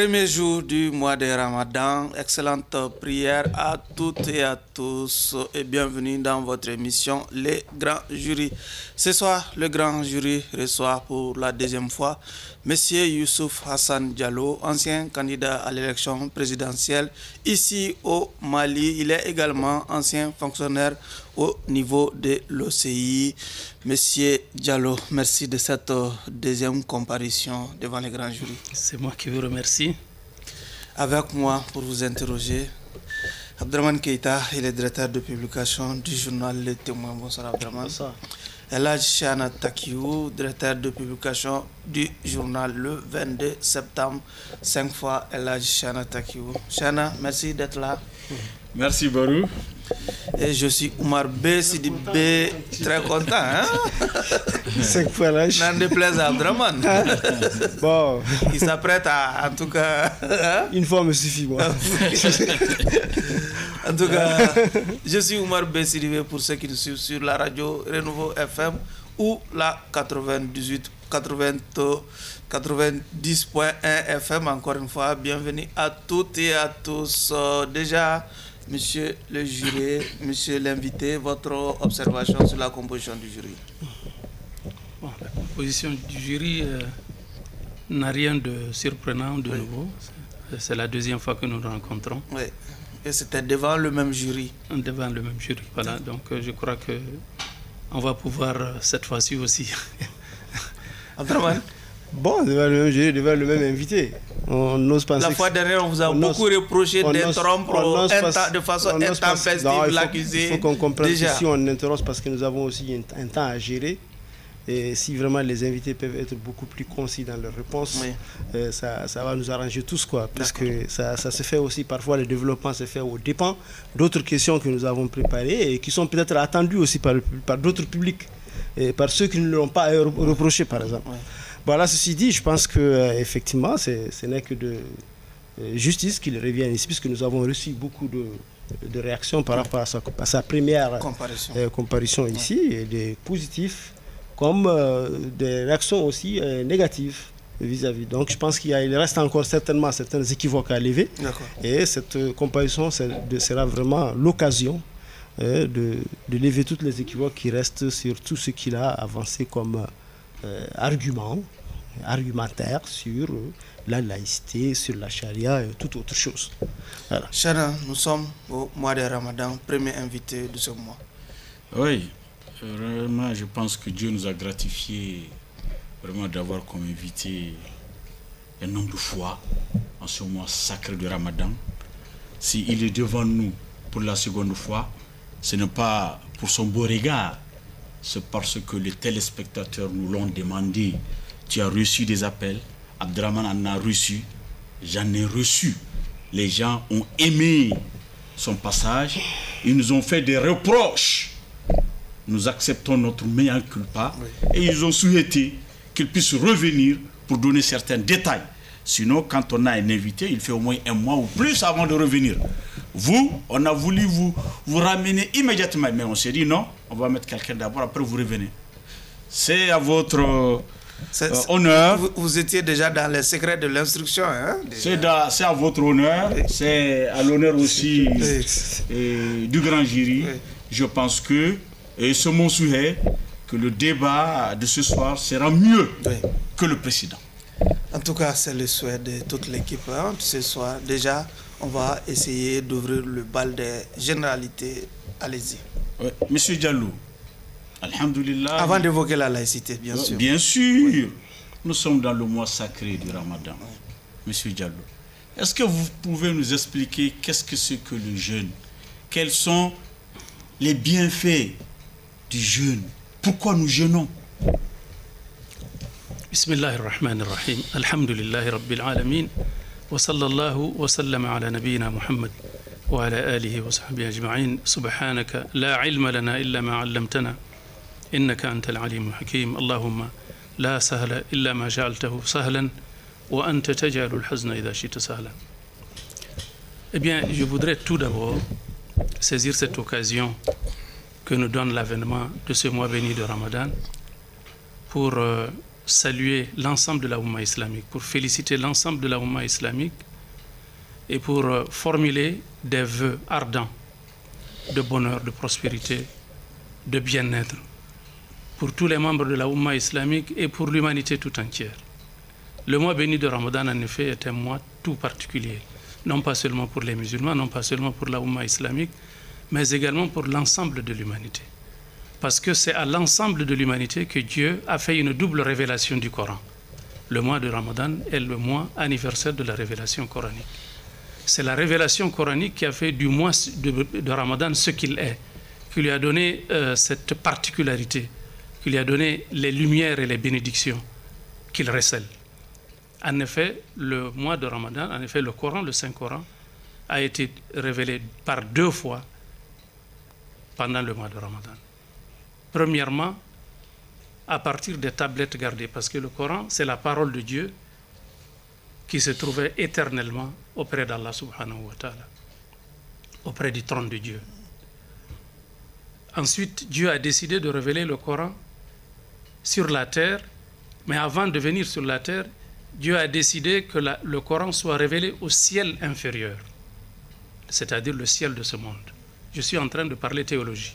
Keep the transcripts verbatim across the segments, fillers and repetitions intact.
Premier jour du mois de Ramadan, excellente prière à toutes et à tous et bienvenue dans votre émission Les Grands Jurys. Ce soir, le Grand Jury reçoit pour la deuxième fois Monsieur Youssouf Hassan Diallo, ancien candidat à l'élection présidentielle ici au Mali. Il est également ancien fonctionnaire au niveau de l'O C I. Monsieur Diallo, merci de cette deuxième comparution devant les grands jurys. C'est moi qui vous remercie. Avec moi pour vous interroger, Abdraman Keita, il est directeur de publication du journal Le Témoin. Bonsoir Abdraman. Bonsoir. Elhadji Cheikhna Takiou, directeur de publication du journal Le vingt-deux septembre. Cinq fois Elhadji Cheikhna Takiou. Cheikhna, merci d'être là. Merci Barou. Et je suis Oumar B. Sidi B. Très content. Hein? Cinq fois là. N'en déplaise à Abdraman. Bon. Il s'apprête à, en tout cas. Hein? Une fois me suffit, moi. En tout cas, je suis Oumar B. Sidi B pour ceux qui nous suivent sur la radio Renouveau F M ou la quatre-vingt-dix-huit, quatre-vingt-dix point un F M. Encore une fois, bienvenue à toutes et à tous. Euh, déjà, monsieur le jury, monsieur l'invité, votre observation sur la composition du jury. Bon, la composition du jury euh, n'a rien de surprenant de oui. nouveau. C'est la deuxième fois que nous nous rencontrons. Oui. Et c'était devant le même jury. Devant le même jury, voilà. Donc euh, je crois que on va pouvoir euh, cette fois-ci aussi. Bon, devant le même jury, devant le même invité. On n'ose penser. La fois dernière, on vous a beaucoup ose, reproché d'interrompre de façon intempestive l'accusé. Il faut qu'on comprenne qu'ici on interroge parce que nous avons aussi un, un temps à gérer. Et si vraiment les invités peuvent être beaucoup plus concis dans leurs réponses, oui. euh, ça, ça va nous arranger tous, quoi. Parce que ça, ça se fait aussi, parfois le développement se fait au dépens d'autres questions que nous avons préparées et qui sont peut-être attendues aussi par, par d'autres publics, et par ceux qui ne l'ont pas reproché, par exemple. Oui. Voilà, ceci dit, je pense qu'effectivement, euh, ce n'est que de euh, justice qu'il revient ici, puisque nous avons reçu beaucoup de, de réactions par rapport à sa, à sa première comparaison, euh, comparaison oui. ici, et des positifs comme euh, des réactions aussi euh, négatives vis-à-vis. Donc je pense qu'il il reste encore certainement certains équivoques à lever. Et cette euh, comparaison sera vraiment l'occasion euh, de, de lever toutes les équivoques qui restent sur tout ce qu'il a avancé comme euh, argument, argumentaire sur euh, la laïcité, sur la charia et toute autre chose. Voilà. Cheikhna, nous sommes au mois de Ramadan, premier invité de ce mois. Oui. Vraiment, je pense que Dieu nous a gratifié vraiment d'avoir comme invité un homme de foi en ce mois sacré de Ramadan. S'il est devant nous pour la seconde fois, ce n'est pas pour son beau regard, c'est parce que les téléspectateurs nous l'ont demandé. Tu as reçu des appels, Abdraman en a reçu, j'en ai reçu. Les gens ont aimé son passage, ils nous ont fait des reproches. Nous acceptons notre mea culpa oui. et ils ont souhaité qu'il puisse revenir pour donner certains détails. Sinon, quand on a un invité, il fait au moins un mois ou plus avant de revenir. Vous, on a voulu vous, vous ramener immédiatement, mais on s'est dit non, on va mettre quelqu'un d'abord, après vous revenez. C'est à votre euh, honneur. Vous, vous étiez déjà dans les secrets de l'instruction. Hein, c'est à votre honneur, oui. c'est à l'honneur aussi oui. et, du grand jury. Oui. Je pense que et c'est mon souhait que le débat de ce soir sera mieux oui. que le précédent. En tout cas, c'est le souhait de toute l'équipe. Hein. Ce soir, déjà, on va essayer d'ouvrir le bal des généralités. Allez-y. Oui. Monsieur Diallo, alhamdoulilah. Avant d'évoquer la laïcité, bien sûr. Bien sûr. Oui. Nous sommes dans le mois sacré du Ramadan. Oui. Monsieur Diallo, est-ce que vous pouvez nous expliquer qu'est-ce que c'est que le jeûne? Quels sont les bienfaits du jeûne? Pourquoi nous jeûnons? Bismillahirrahmanirrahim. Alhamdulillahi Rabbil Alamin. Wa sallallahu wa sallam ala nabiyyina Muhammad wa ala alihi wa sahbihi ajma'in. Subhanaka la ilma lana illa ma 'allamtana. Innaka antal alimul hakim. Allahumma la sahla illa ma ja'altahu sahlan wa anta taj'alul hazna idha shi'ta sahlan. Eh bien, je voudrais tout d'abord saisir cette occasion que nous donne l'avènement de ce mois béni de Ramadan pour euh, saluer l'ensemble de la Oumma islamique, pour féliciter l'ensemble de la Oumma islamique et pour euh, formuler des vœux ardents de bonheur, de prospérité, de bien-être pour tous les membres de la Oumma islamique et pour l'humanité tout entière. Le mois béni de Ramadan, en effet, est un mois tout particulier, non pas seulement pour les musulmans, non pas seulement pour la Oumma islamique, mais également pour l'ensemble de l'humanité. Parce que c'est à l'ensemble de l'humanité que Dieu a fait une double révélation du Coran. Le mois de Ramadan est le mois anniversaire de la révélation coranique. C'est la révélation coranique qui a fait du mois de, de Ramadan ce qu'il est, qui lui a donné euh, cette particularité, qui lui a donné les lumières et les bénédictions qu'il recèle. En effet, le mois de Ramadan, en effet, le Coran, le Saint-Coran, a été révélé par deux fois pendant le mois de Ramadan. Premièrement, à partir des tablettes gardées, parce que le Coran, c'est la parole de Dieu qui se trouvait éternellement auprès d'Allah subhanahu wa ta'ala, auprès du trône de Dieu. Ensuite, Dieu a décidé de révéler le Coran sur la terre, mais avant de venir sur la terre, Dieu a décidé que la, le Coran soit révélé au ciel inférieur, c'est-à-dire le ciel de ce monde. Je suis en train de parler théologie.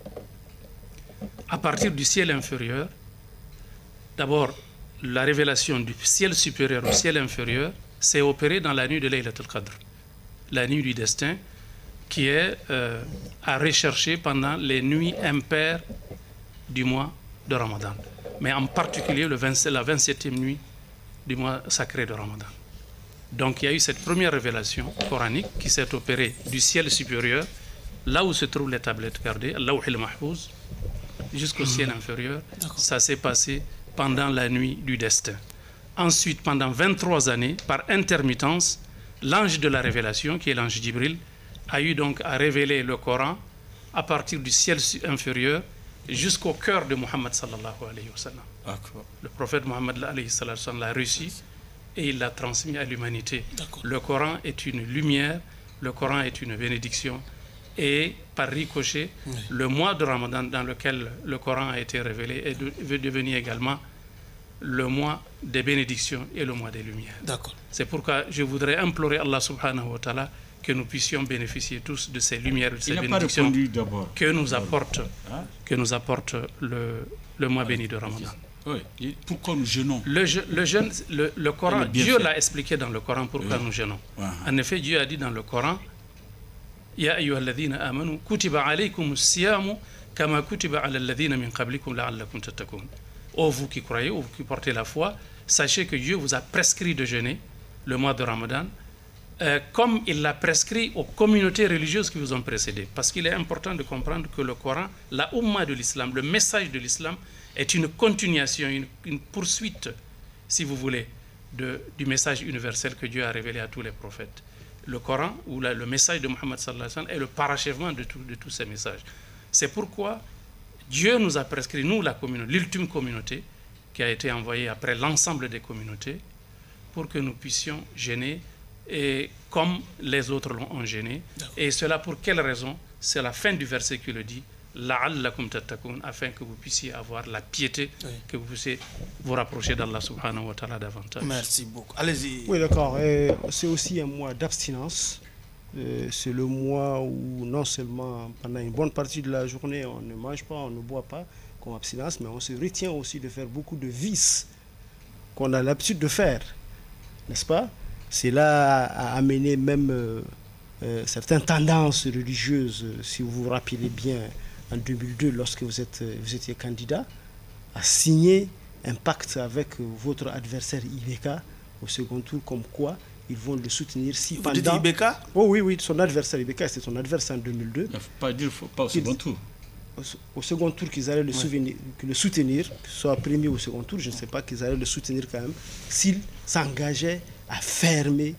À partir du ciel inférieur, d'abord, la révélation du ciel supérieur au ciel inférieur s'est opérée dans la nuit de Laylat al-Qadr, la nuit du destin, qui est euh, à rechercher pendant les nuits impaires du mois de Ramadan, mais en particulier le vingt, la vingt-septième nuit du mois sacré de Ramadan. Donc il y a eu cette première révélation coranique qui s'est opérée du ciel supérieur, là où se trouvent les tablettes gardées, Lawh al-Mahfouz, jusqu'au ciel inférieur. Ça s'est passé pendant la nuit du destin. Ensuite, pendant vingt-trois années, par intermittence, l'ange de la révélation, qui est l'ange Jibril, a eu donc à révéler le Coran à partir du ciel inférieur jusqu'au cœur de Muhammad sallallahu alayhi wa sallam. Le prophète Muhammad alayhi wa sallam l'a reçu et il l'a transmis à l'humanité. Le Coran est une lumière, le Coran est une bénédiction. Et par ricochet, oui. le mois de Ramadan dans lequel le Coran a été révélé est de, veut devenir également le mois des bénédictions et le mois des lumières. C'est pourquoi je voudrais implorer Allah subhanahu wa ta'ala que nous puissions bénéficier tous de ces lumières, de ces Il bénédictions que nous d'abord. apporte, hein? que nous apporte le, le mois oui. béni de Ramadan. Oui. Pourquoi nous jeûnons? Le, je, le jeûne, le, le Coran, Dieu l'a expliqué dans le Coran pourquoi oui. nous jeûnons. Ouais. En effet, Dieu a dit dans le Coran, Ya ayyuha alladhina amanu kutiba alaykum as-siyamu kama kutiba ala alladhina min qablikum la'allakum tattaqun. Ô vous qui croyez, ô vous qui portez la foi, sachez que Dieu vous a prescrit de jeûner le mois de Ramadan euh, comme il l'a prescrit aux communautés religieuses qui vous ont précédé. Parce qu'il est important de comprendre que le Coran, la Ummah de l'islam, le message de l'islam est une continuation, une, une poursuite, si vous voulez, de, du message universel que Dieu a révélé à tous les prophètes. Le Coran, ou la, le message de Muhammad sallallahu alayhi wa sallam, est le parachèvement de, tout, de tous ces messages. C'est pourquoi Dieu nous a prescrit, nous, la communauté, l'ultime communauté, qui a été envoyée après l'ensemble des communautés, pour que nous puissions jeûner, et comme les autres l'ont gêné. Et cela pour quelle raison? C'est la fin du verset qui le dit, la'allakum tattaqun, afin que vous puissiez avoir la piété, oui. que vous puissiez vous rapprocher d'Allah subhanahu wa ta'ala davantage. Merci beaucoup. Allez-y. Oui, d'accord. C'est aussi un mois d'abstinence. Euh, c'est le mois où non seulement pendant une bonne partie de la journée on ne mange pas, on ne boit pas comme abstinence, mais on se retient aussi de faire beaucoup de vices qu'on a l'habitude de faire, n'est-ce pas? Cela a amené même euh, euh, certaines tendances religieuses, si vous vous rappelez bien, en deux mille deux, lorsque vous, êtes, vous étiez candidat, à signer un pacte avec votre adversaire I B K au second tour, comme quoi ils vont le soutenir si vous pendant... dites I B K? Oh oui, oui, son adversaire I B K, c'était son adversaire en deux mille deux. Il ne faut pas dire, faut pas au second tour. Au, au second tour, qu'ils allaient le, ouais. souvenir, que le soutenir, que ce soit premier ou second tour, je ne sais pas, qu'ils allaient le soutenir quand même, s'il s'engageait à fermer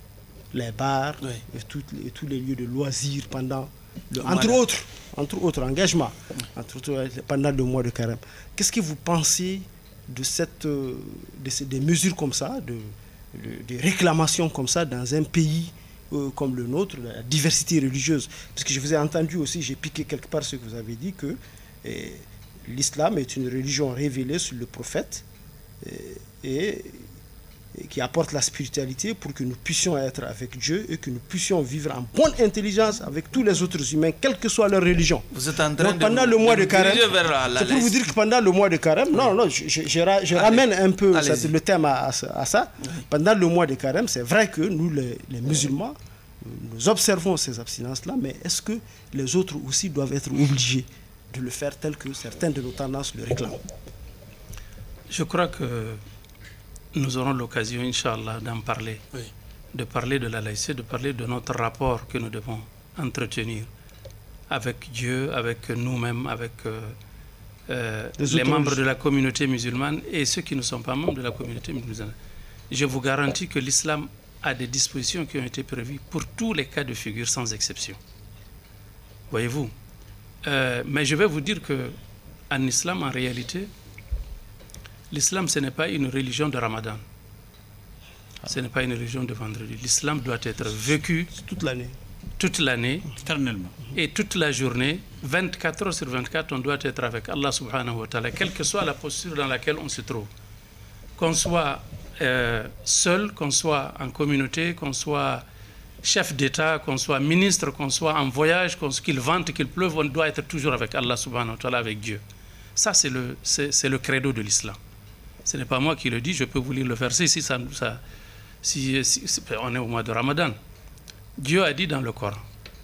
les bars ouais. et, tout, et tous les lieux de loisirs pendant, le, entre, voilà. autres, entre autres engagements, ouais. entre autres, pendant le mois de carême. Qu'est-ce que vous pensez de cette, de ces, des mesures comme ça, de, de, des réclamations comme ça dans un pays euh, comme le nôtre, la diversité religieuse? Parce que je vous ai entendu aussi, j'ai piqué quelque part ce que vous avez dit, que eh, l'islam est une religion révélée sur le prophète, et, et qui apporte la spiritualité pour que nous puissions être avec Dieu et que nous puissions vivre en bonne intelligence avec tous les autres humains, quelle que soit leur religion. Vous êtes en train Donc, pendant de, le mois de, de carême, c'est pour vous dire que pendant le mois de carême, oui. non, non, je, je, je, je ramène un peu cette, le thème à, à, à ça. Oui. Pendant le mois de carême, c'est vrai que nous, les, les musulmans, nous observons ces abstinences-là, mais est-ce que les autres aussi doivent être obligés de le faire tel que certaines de nos tendances le réclament? Je crois que nous aurons l'occasion, Inch'Allah, d'en parler, oui. de parler de la laïcité, de parler de notre rapport que nous devons entretenir avec Dieu, avec nous-mêmes, avec euh, euh, les membres de la communauté musulmane et ceux qui ne sont pas membres de la communauté musulmane. Je vous garantis que l'islam a des dispositions qui ont été prévues pour tous les cas de figure, sans exception. Voyez-vous. Euh, mais je vais vous dire qu'en islam, en réalité, l'islam, ce n'est pas une religion de Ramadan. Ce n'est pas une religion de vendredi. L'islam doit être vécu toute l'année. Toute l'année. Éternellement. Et toute la journée, vingt-quatre heures sur vingt-quatre, on doit être avec Allah subhanahu wa ta'ala, quelle que soit la posture dans laquelle on se trouve. Qu'on soit euh, seul, qu'on soit en communauté, qu'on soit chef d'État, qu'on soit ministre, qu'on soit en voyage, qu'il vente, qu'il pleuve, on doit être toujours avec Allah subhanahu wa ta'ala, avec Dieu. Ça, c'est le, c'est le credo de l'islam. Ce n'est pas moi qui le dis, je peux vous lire le verset si, ça, ça, si, si, si on est au mois de Ramadan. Dieu a dit dans le Coran,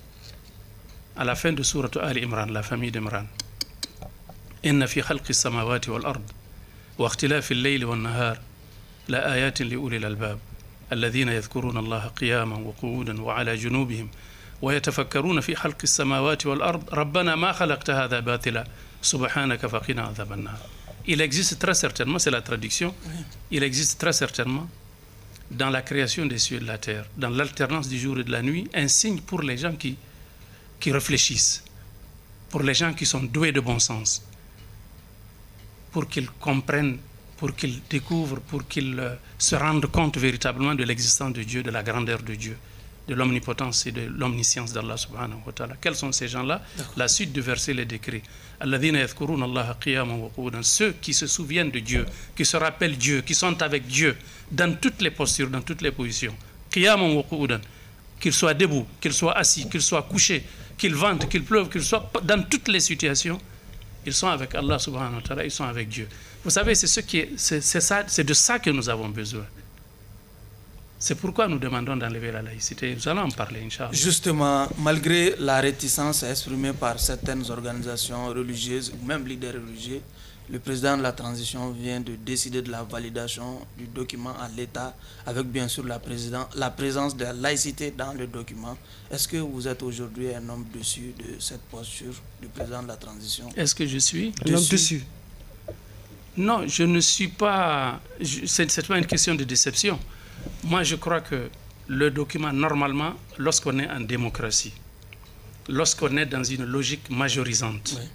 à la fin de sourate Ali Imran, la famille d'Imran, Inna fi khalqi samawati wal ard, wa ikhtilafi al-layli wal nahar, la ayatin li ulil albab, alladhina yadhkuruna Allah qiyaman wa qu'udan wa ala junubihim, wa yatafakkaruna fi khalqi samawati wal ard, rabbana ma khalaqta hadha batila, subhanaka faqina adhaban nar. Il existe très certainement, c'est la traduction, il existe très certainement dans la création des cieux et de la terre, dans l'alternance du jour et de la nuit, un signe pour les gens qui, qui réfléchissent, pour les gens qui sont doués de bon sens, pour qu'ils comprennent, pour qu'ils découvrent, pour qu'ils euh, se rendent compte véritablement de l'existence de Dieu, de la grandeur de Dieu, de l'omnipotence et de l'omniscience d'Allah subhanahu wa ta'ala. Quels sont ces gens-là? La suite du verset les décrit. Ceux qui se souviennent de Dieu, qui se rappellent Dieu, qui sont avec Dieu dans toutes les postures, dans toutes les positions. Qu'ils soient debout, qu'ils soient assis, qu'ils soient couchés, qu'ils ventent, qu'ils pleuvent, qu'ils soient dans toutes les situations, ils sont avec Allah subhanahu wa ta'ala, ils sont avec Dieu. Vous savez, c'est ce qui est, c'est, c'est ça, c'est de ça que nous avons besoin. C'est pourquoi nous demandons d'enlever la laïcité. Nous allons en parler, Inch'Allah. Justement, malgré la réticence exprimée par certaines organisations religieuses ou même leaders religieux, le président de la transition vient de décider de la validation du document à l'État, avec bien sûr la, la présence de la laïcité dans le document. Est-ce que vous êtes aujourd'hui un homme dessus de cette posture du président de la transition? Est-ce que je suis un homme dessus? Non, je ne suis pas... Ce n'est pas une question de déception. Moi, je crois que le document, normalement, lorsqu'on est en démocratie, lorsqu'on est dans une logique majorisante, oui.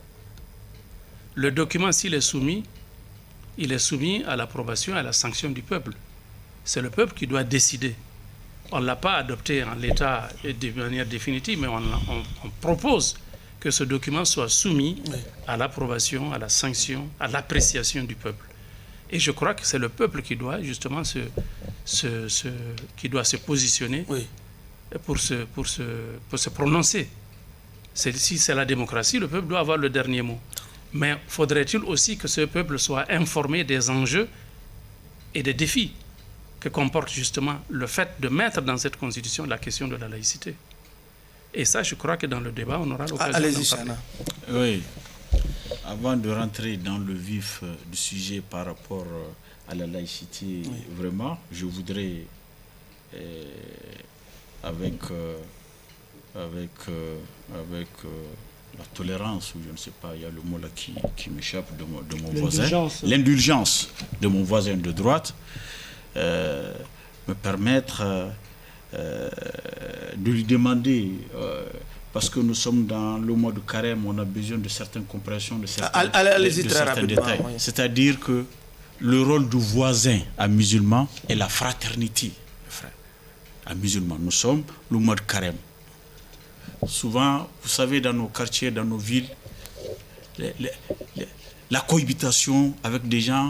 Le document, s'il est soumis, il est soumis à l'approbation et à la sanction du peuple. C'est le peuple qui doit décider. On ne l'a pas adopté en l'état de manière définitive, mais on, on, on propose que ce document soit soumis oui. à l'approbation, à la sanction, à l'appréciation du peuple. Et je crois que c'est le peuple qui doit justement se, se, se, qui doit se positionner oui. pour, se, pour, se, pour se prononcer. Si c'est la démocratie, le peuple doit avoir le dernier mot. Mais faudrait-il aussi que ce peuple soit informé des enjeux et des défis que comporte justement le fait de mettre dans cette constitution la question de la laïcité. Et ça, je crois que dans le débat, on aura l'occasion ah, d'en parler. Oui. Avant de rentrer dans le vif du sujet par rapport à la laïcité, oui. vraiment, je voudrais, euh, avec, euh, avec, euh, avec euh, la tolérance, ou je ne sais pas, il y a le mot là qui, qui m'échappe de mon, de mon voisin, l'indulgence de mon voisin de droite, euh, me permettre euh, de lui demander... Euh, parce que nous sommes dans le mois de carême, on a besoin de certaines compréhensions, de certains, de, de certains détails. Oui. C'est-à-dire que le rôle du voisin à musulman est la fraternité. Frère. À musulman, nous sommes le mois de carême. Souvent, vous savez, dans nos quartiers, dans nos villes, les, les, les, la cohabitation avec des gens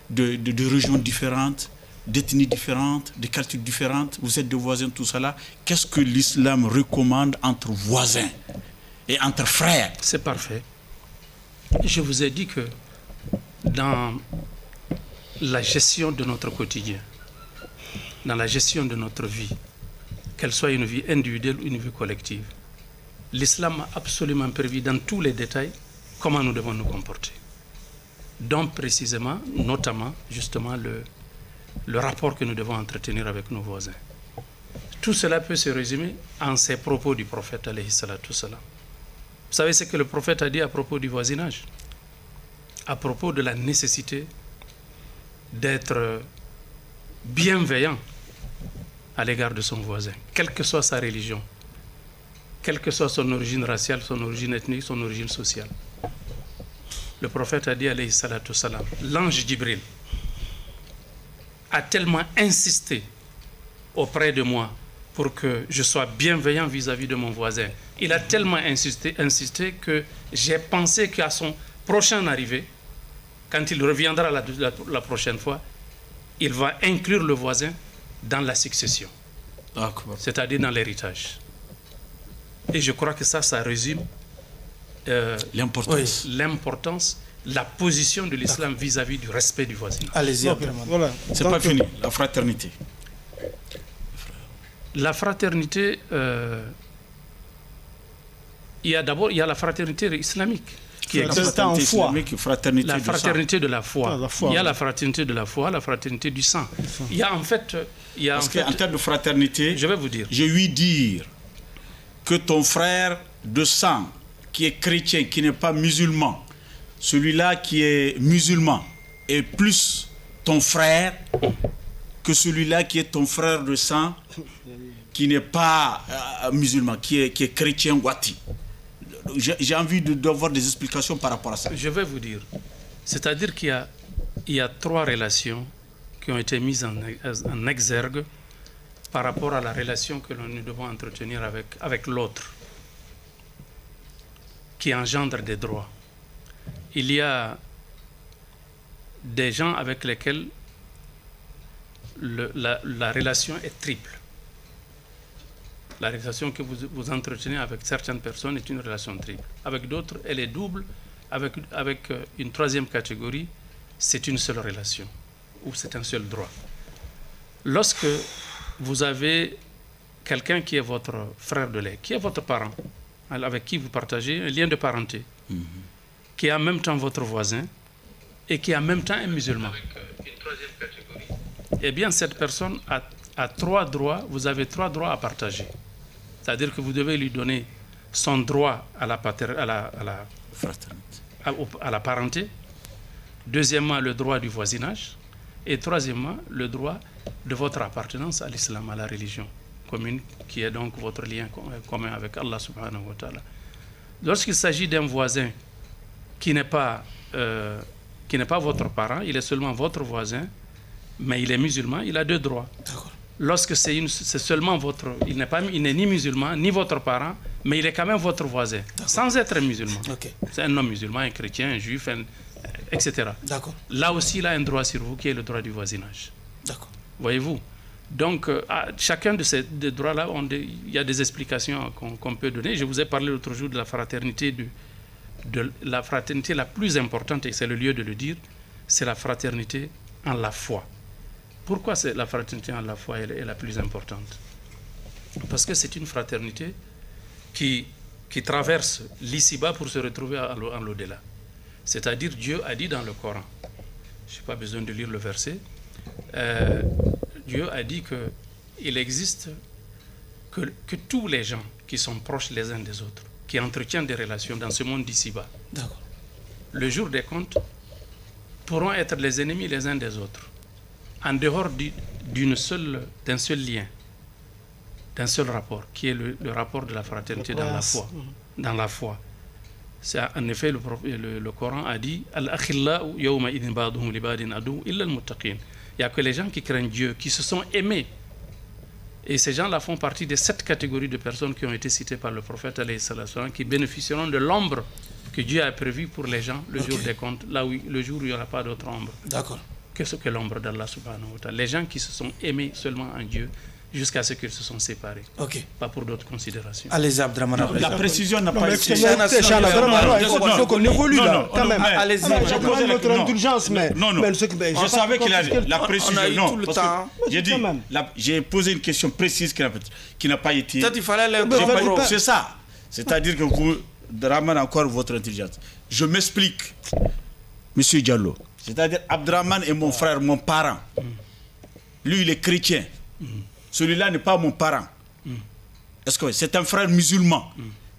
de, de, de régions différentes, d'ethnies différentes, de cultures différentes, vous êtes des voisins, tout cela. Qu'est-ce que l'islam recommande entre voisins et entre frères? C'est parfait. Je vous ai dit que dans la gestion de notre quotidien, dans la gestion de notre vie, qu'elle soit une vie individuelle ou une vie collective, l'islam a absolument prévu dans tous les détails comment nous devons nous comporter. Donc précisément, notamment, justement, le, le rapport que nous devons entretenir avec nos voisins. Tout cela peut se résumer en ces propos du prophète, alayhi salatu salam. Vous savez ce que le prophète a dit à propos du voisinage? À propos de la nécessité d'être bienveillant à l'égard de son voisin, quelle que soit sa religion, quelle que soit son origine raciale, son origine ethnique, son origine sociale. Le prophète a dit, alayhi salatu salam, l'ange Jibril a tellement insisté auprès de moi pour que je sois bienveillant vis-à-vis de mon voisin. Il a tellement insisté, insisté que j'ai pensé qu'à son prochain arrivée, quand il reviendra la, la, la prochaine fois, il va inclure le voisin dans la succession, c'est-à-dire dans l'héritage. Et je crois que ça, ça résume euh, l'importance, oui. l'importance, la position de l'islam vis-à-vis du respect du voisinage. Allez-y, voilà. C'est pas fini, la fraternité. La fraternité, euh, il y a d'abord il y a la fraternité islamique. Qui la fraternité islamique, fraternité la de fraternité sang. de la foi. Ah, la foi. Il y a la fraternité de la foi, la fraternité du sang. Il y a en fait, il y a Parce en fait, qu'en termes de fraternité, je vais vous dire, je lui dire que ton frère de sang, qui est chrétien, qui n'est pas musulman, celui-là qui est musulman, est plus ton frère que celui-là qui est ton frère de sang, qui n'est pas euh, musulman, qui est, qui est chrétien wati. J'ai envie d'avoir de, des explications par rapport à ça. Je vais vous dire. C'est-à-dire qu'il y a, il y a trois relations qui ont été mises en, en exergue par rapport à la relation que nous devons entretenir avec, avec l'autre, qui engendre des droits. Il y a des gens avec lesquels le, la, la relation est triple. La relation que vous, vous entretenez avec certaines personnes est une relation triple. Avec d'autres, elle est double. Avec, avec une troisième catégorie, c'est une seule relation, ou c'est un seul droit. Lorsque vous avez quelqu'un qui est votre frère de lait, qui est votre parent, avec qui vous partagez un lien de parenté, mm-hmm. qui est en même temps votre voisin, et qui est en même temps un musulman. Avec une troisième catégorie. Eh bien, cette personne a, a trois droits, vous avez trois droits à partager. C'est-à-dire que vous devez lui donner son droit à la, pater, à la, à la, à, à la parenté. Deuxièmement, le droit du voisinage. Et troisièmement, le droit de votre appartenance à l'islam, à la religion commune, qui est donc votre lien commun avec Allah subhanahu wa ta'ala. Lorsqu'il s'agit d'un voisin qui n'est pas, euh, qui n'est pas votre parent, il est seulement votre voisin, mais il est musulman, il a deux droits. Lorsque c'est seulement votre... Il n'est pas, il n'est ni musulman, ni votre parent, mais il est quand même votre voisin, sans être musulman. Okay. C'est un non-musulman, un chrétien, un juif, un, et cetera. Là aussi, il a un droit sur vous, qui est le droit du voisinage. Voyez-vous? Donc, euh, à chacun de ces droits-là, il y a des explications qu'on qu'on peut donner. Je vous ai parlé l'autre jour de la fraternité, de, de la fraternité la plus importante, et c'est le lieu de le dire, c'est la fraternité en la foi. Pourquoi la fraternité en la foi est la plus importante? Parce que c'est une fraternité qui, qui traverse l'ici-bas pour se retrouver en l'au-delà. C'est-à-dire, Dieu a dit dans le Coran, je n'ai pas besoin de lire le verset, euh, Dieu a dit qu'il existe que, que tous les gens qui sont proches les uns des autres, qui entretiennent des relations dans ce monde d'ici-bas, le jour des comptes, pourront être les ennemis les uns des autres, en dehors d'une seule, d'un seul lien, d'un seul rapport, qui est le, le rapport de la fraternité dans la foi. Dans la foi. C'est en effet, le, le, le Coran a dit Al-akhillau yawma idin ba'duhum li ba'din adu illa al-muttaqin. Il n'y a que les gens qui craignent Dieu, qui se sont aimés. Et ces gens-là font partie de cette catégorie de personnes qui ont été citées par le prophète, alayhi salam, qui bénéficieront de l'ombre que Dieu a prévue pour les gens le okay. jour des comptes, là où le jour où il n'y aura pas d'autre ombre. D'accord. que ce que l'ombre d'Allah subhanahu wa ta'ala. Les gens qui se sont aimés seulement en Dieu jusqu'à ce qu'ils se sont séparés. Ok. Pas pour d'autres considérations. Allez-y, Abdraman. La précision n'a Non, pas mais été... écoutez, il faut qu'on évolue Non, là, non, quand non, même. mais- Allez-y. Ah, mais je je posais la- notre non. indulgence, mais... Non, non. mais ce que- mais j'ai On pas savait qu'il a compris la que- précision. on a eu non, tout le parce que temps. j'ai dit, Quand même. la- j'ai posé une question précise qui n'a, qui n'a pas été. Peut-être il fallait Mais J'ai pas- fallait pas- C'est ça. C'est-à-dire que vous ramenez encore votre intelligence. Je m'explique, Monsieur Diallo. C'est-à-dire Abdraman est mon frère, mon parent. Lui, il est chrétien. Celui-là n'est pas mon parent. Est-ce que c'est un frère musulman?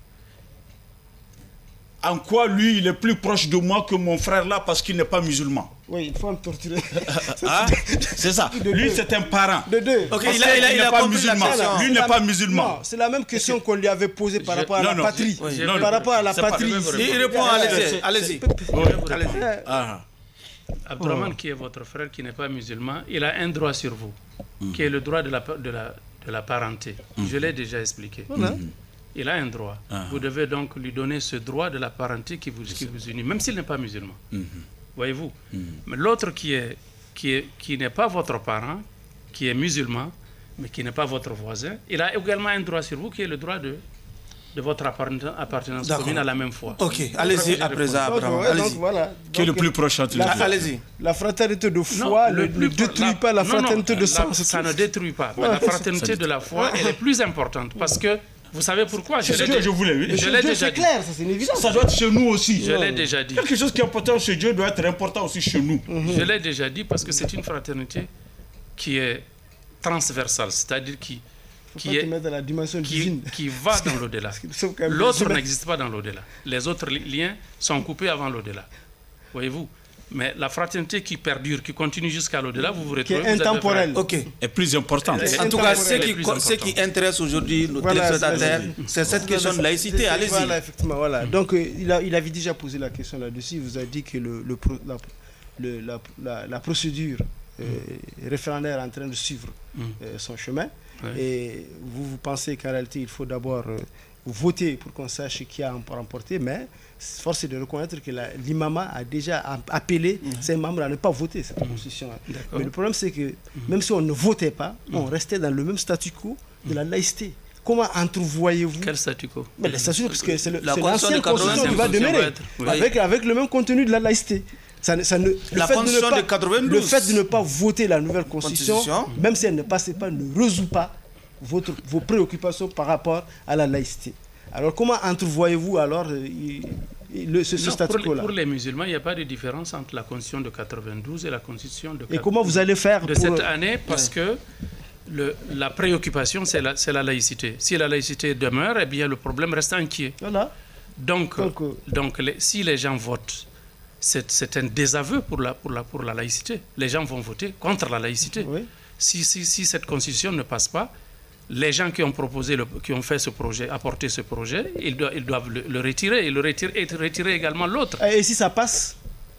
En quoi lui, il est plus proche de moi que mon frère là parce qu'il n'est pas musulman? Oui, il faut me torturer. Hein? C'est ça. De Lui, deux. c'est un parent. De deux. Ok, Parce il a, il a, qu'il il a n'est pas compris la musulman. question. Lui n'est pas musulman. Non, c'est la même question qu'on lui avait posée par Je- rapport à non, la non, patrie. oui, oui, Par non, rapport à la c'est pas- patrie. c'est Il, il répond, Ah, allez-y, c'est- allez-y. Oui. Allez-y. Ah. Abdraman, qui est votre frère, qui n'est pas musulman, il a un droit sur vous, qui est le droit de la, de la, de la parenté. Je l'ai déjà expliqué. Voilà. Il a un droit. Ah. Vous devez donc lui donner ce droit de la parenté qui vous, qui vous unit, même s'il n'est pas musulman. Voyez-vous. Mais l'autre qui est qui est qui n'est pas votre parent, qui est musulman, mais qui n'est pas votre voisin, il a également un droit sur vous, qui est le droit de de votre apparten- appartenance D'accord. commune à la même foi. Ok, allez-y à présent, Donc, Abdraman. ouais, donc, Allez-y. voilà. Qui est le Donc, plus proche entre la- les deux? Allez-y. La fraternité de Non, foi ne, ne plus- détruit pas la non, non, fraternité de la- sang. Ça ne détruit pas. Mais la fraternité de la foi, elle est plus importante parce que vous savez pourquoi? C'est Je ce l'ai que dit- je voulais, oui. Je Chez l'ai Dieu, déjà c'est dit. clair, ça c'est une évidence. Ça doit être chez nous aussi. Je l'ai déjà dit. Quelque chose qui est important chez Dieu doit être important aussi chez nous. Je l'ai déjà dit parce que c'est une fraternité qui est transversale, c'est-à-dire qui, Faut qui, pas te est, mettre dans la dimension qui, divine. qui va dans l'au-delà. Nous sommes quand même L'autre musulmans. n'existe pas dans l'au-delà. Les autres li- liens sont coupés avant l'au-delà. Voyez-vous? Mais la fraternité qui perdure, qui continue jusqu'à l'au-delà, vous vous Qui retrouvez. est vous êtes intemporelle. Ok. Est plus important. Et- En tout cas, intemporel. ce qui, Les plus ce qui importants. intéresse aujourd'hui nos Voilà, téléspectateurs, c'est- c'est cette question de laïcité. Allez-y. Voilà, effectivement, voilà. Donc, euh, il, a, il avait déjà posé la question là-dessus. Il vous a dit que le, le pro- la, le- la, la- la procédure euh, référendaire est en train de suivre euh, son chemin. Ouais. Et vous, vous pensez qu'en réalité, il faut d'abord euh, voter pour qu'on sache qui a remporté, mais force est de reconnaître que la- l'imama a déjà a- appelé ses membres à ne pas voter cette constitution. Mais le problème, c'est que même si on ne votait pas, on restait dans le même statu quo de la laïcité. Comment entrevoyez-vous Quel statu quo? mais le statut, parce que c'est le- La c'est constitution l'ancienne de quatre-vingt-deux, constitution qui va constitution demeurer, va être- oui. avec, avec le même contenu de la laïcité. Ça, ne- ça ne, le, La fait de ne constitution pas, de quatre-vingt-douze. le fait de ne pas voter la nouvelle constitution, Constitution. même si elle ne passait pas, ne résout pas votre, vos préoccupations par rapport à la laïcité. Alors comment entrevoyez-vous alors euh, il- il- le- ce, ce Non, statu pour, les, quo-là? pour les musulmans, il n'y a pas de différence entre la constitution de quatre-vingt-douze et la constitution de, Et comment vous allez faire de pour... cette année, parce que le, la préoccupation, c'est la, c'est la laïcité. Si la laïcité demeure, eh bien, le problème reste entier. Voilà. Donc, Donc, euh, donc les- si les gens votent, c'est c'est un désaveu pour la, pour, la, pour la laïcité. Les gens vont voter contre la laïcité. Oui. Si, si, si cette constitution ne passe pas, les gens qui ont proposé, le, qui ont fait ce projet, apporté ce projet, ils doivent, ils doivent le, le retirer et le retirer, et retirer également l'autre. Et si ça passe,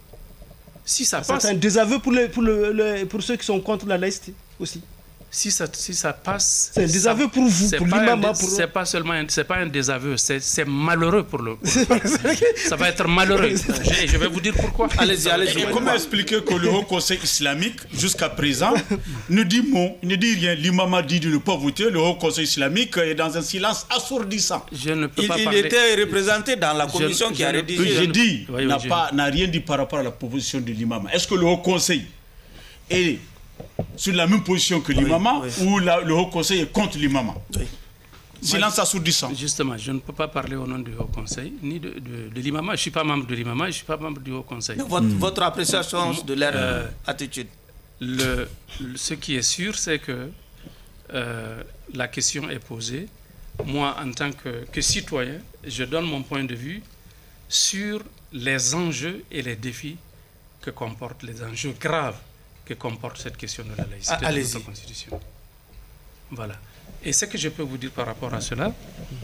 Si ça c'est passe, un désaveu pour, les, pour, le, le- pour ceux qui sont contre la laïcité aussi. si ça, si ça passe, C'est un désaveu pour vous, c'est pour pas un l'imam. dé- hein, pour- C'est pas seulement, un- c'est pas un désaveu, c'est c'est malheureux pour le. pour le- ça va être malheureux. je, je vais vous dire pourquoi. Allez-y, allez-y. Et comment expliquer que le Haut Conseil islamique, jusqu'à présent, ne dit mot, ne dit rien? L'imam a dit de ne pas voter, le Haut Conseil islamique est dans un silence assourdissant. Je ne peux Il, pas il parler. était représenté dans la Je- commission qui je a ne- rédigé. Que j'ai ne- dit, Oui, oui, n'a je- pas- n'a rien dit par rapport à la proposition de l'imam. Est-ce que le Haut Conseil est sur la même position que l'imam oui. ou la- le Haut Conseil est contre l'imam? Oui. Silence assourdissant. Justement, je ne peux pas parler au nom du Haut Conseil, ni de, de, de l'imama. Je ne suis pas membre de l'imama, je ne suis pas membre du Haut Conseil. Votre, votre appréciation de leur euh, attitude. Le, le- ce qui est sûr, c'est que euh, la question est posée. Moi, en tant que, que citoyen, je donne mon point de vue sur les enjeux et les défis que comportent, les enjeux graves que comporte cette question de la laïcité Ah, de allez-y. notre Constitution. Voilà. Et ce que je peux vous dire par rapport à cela,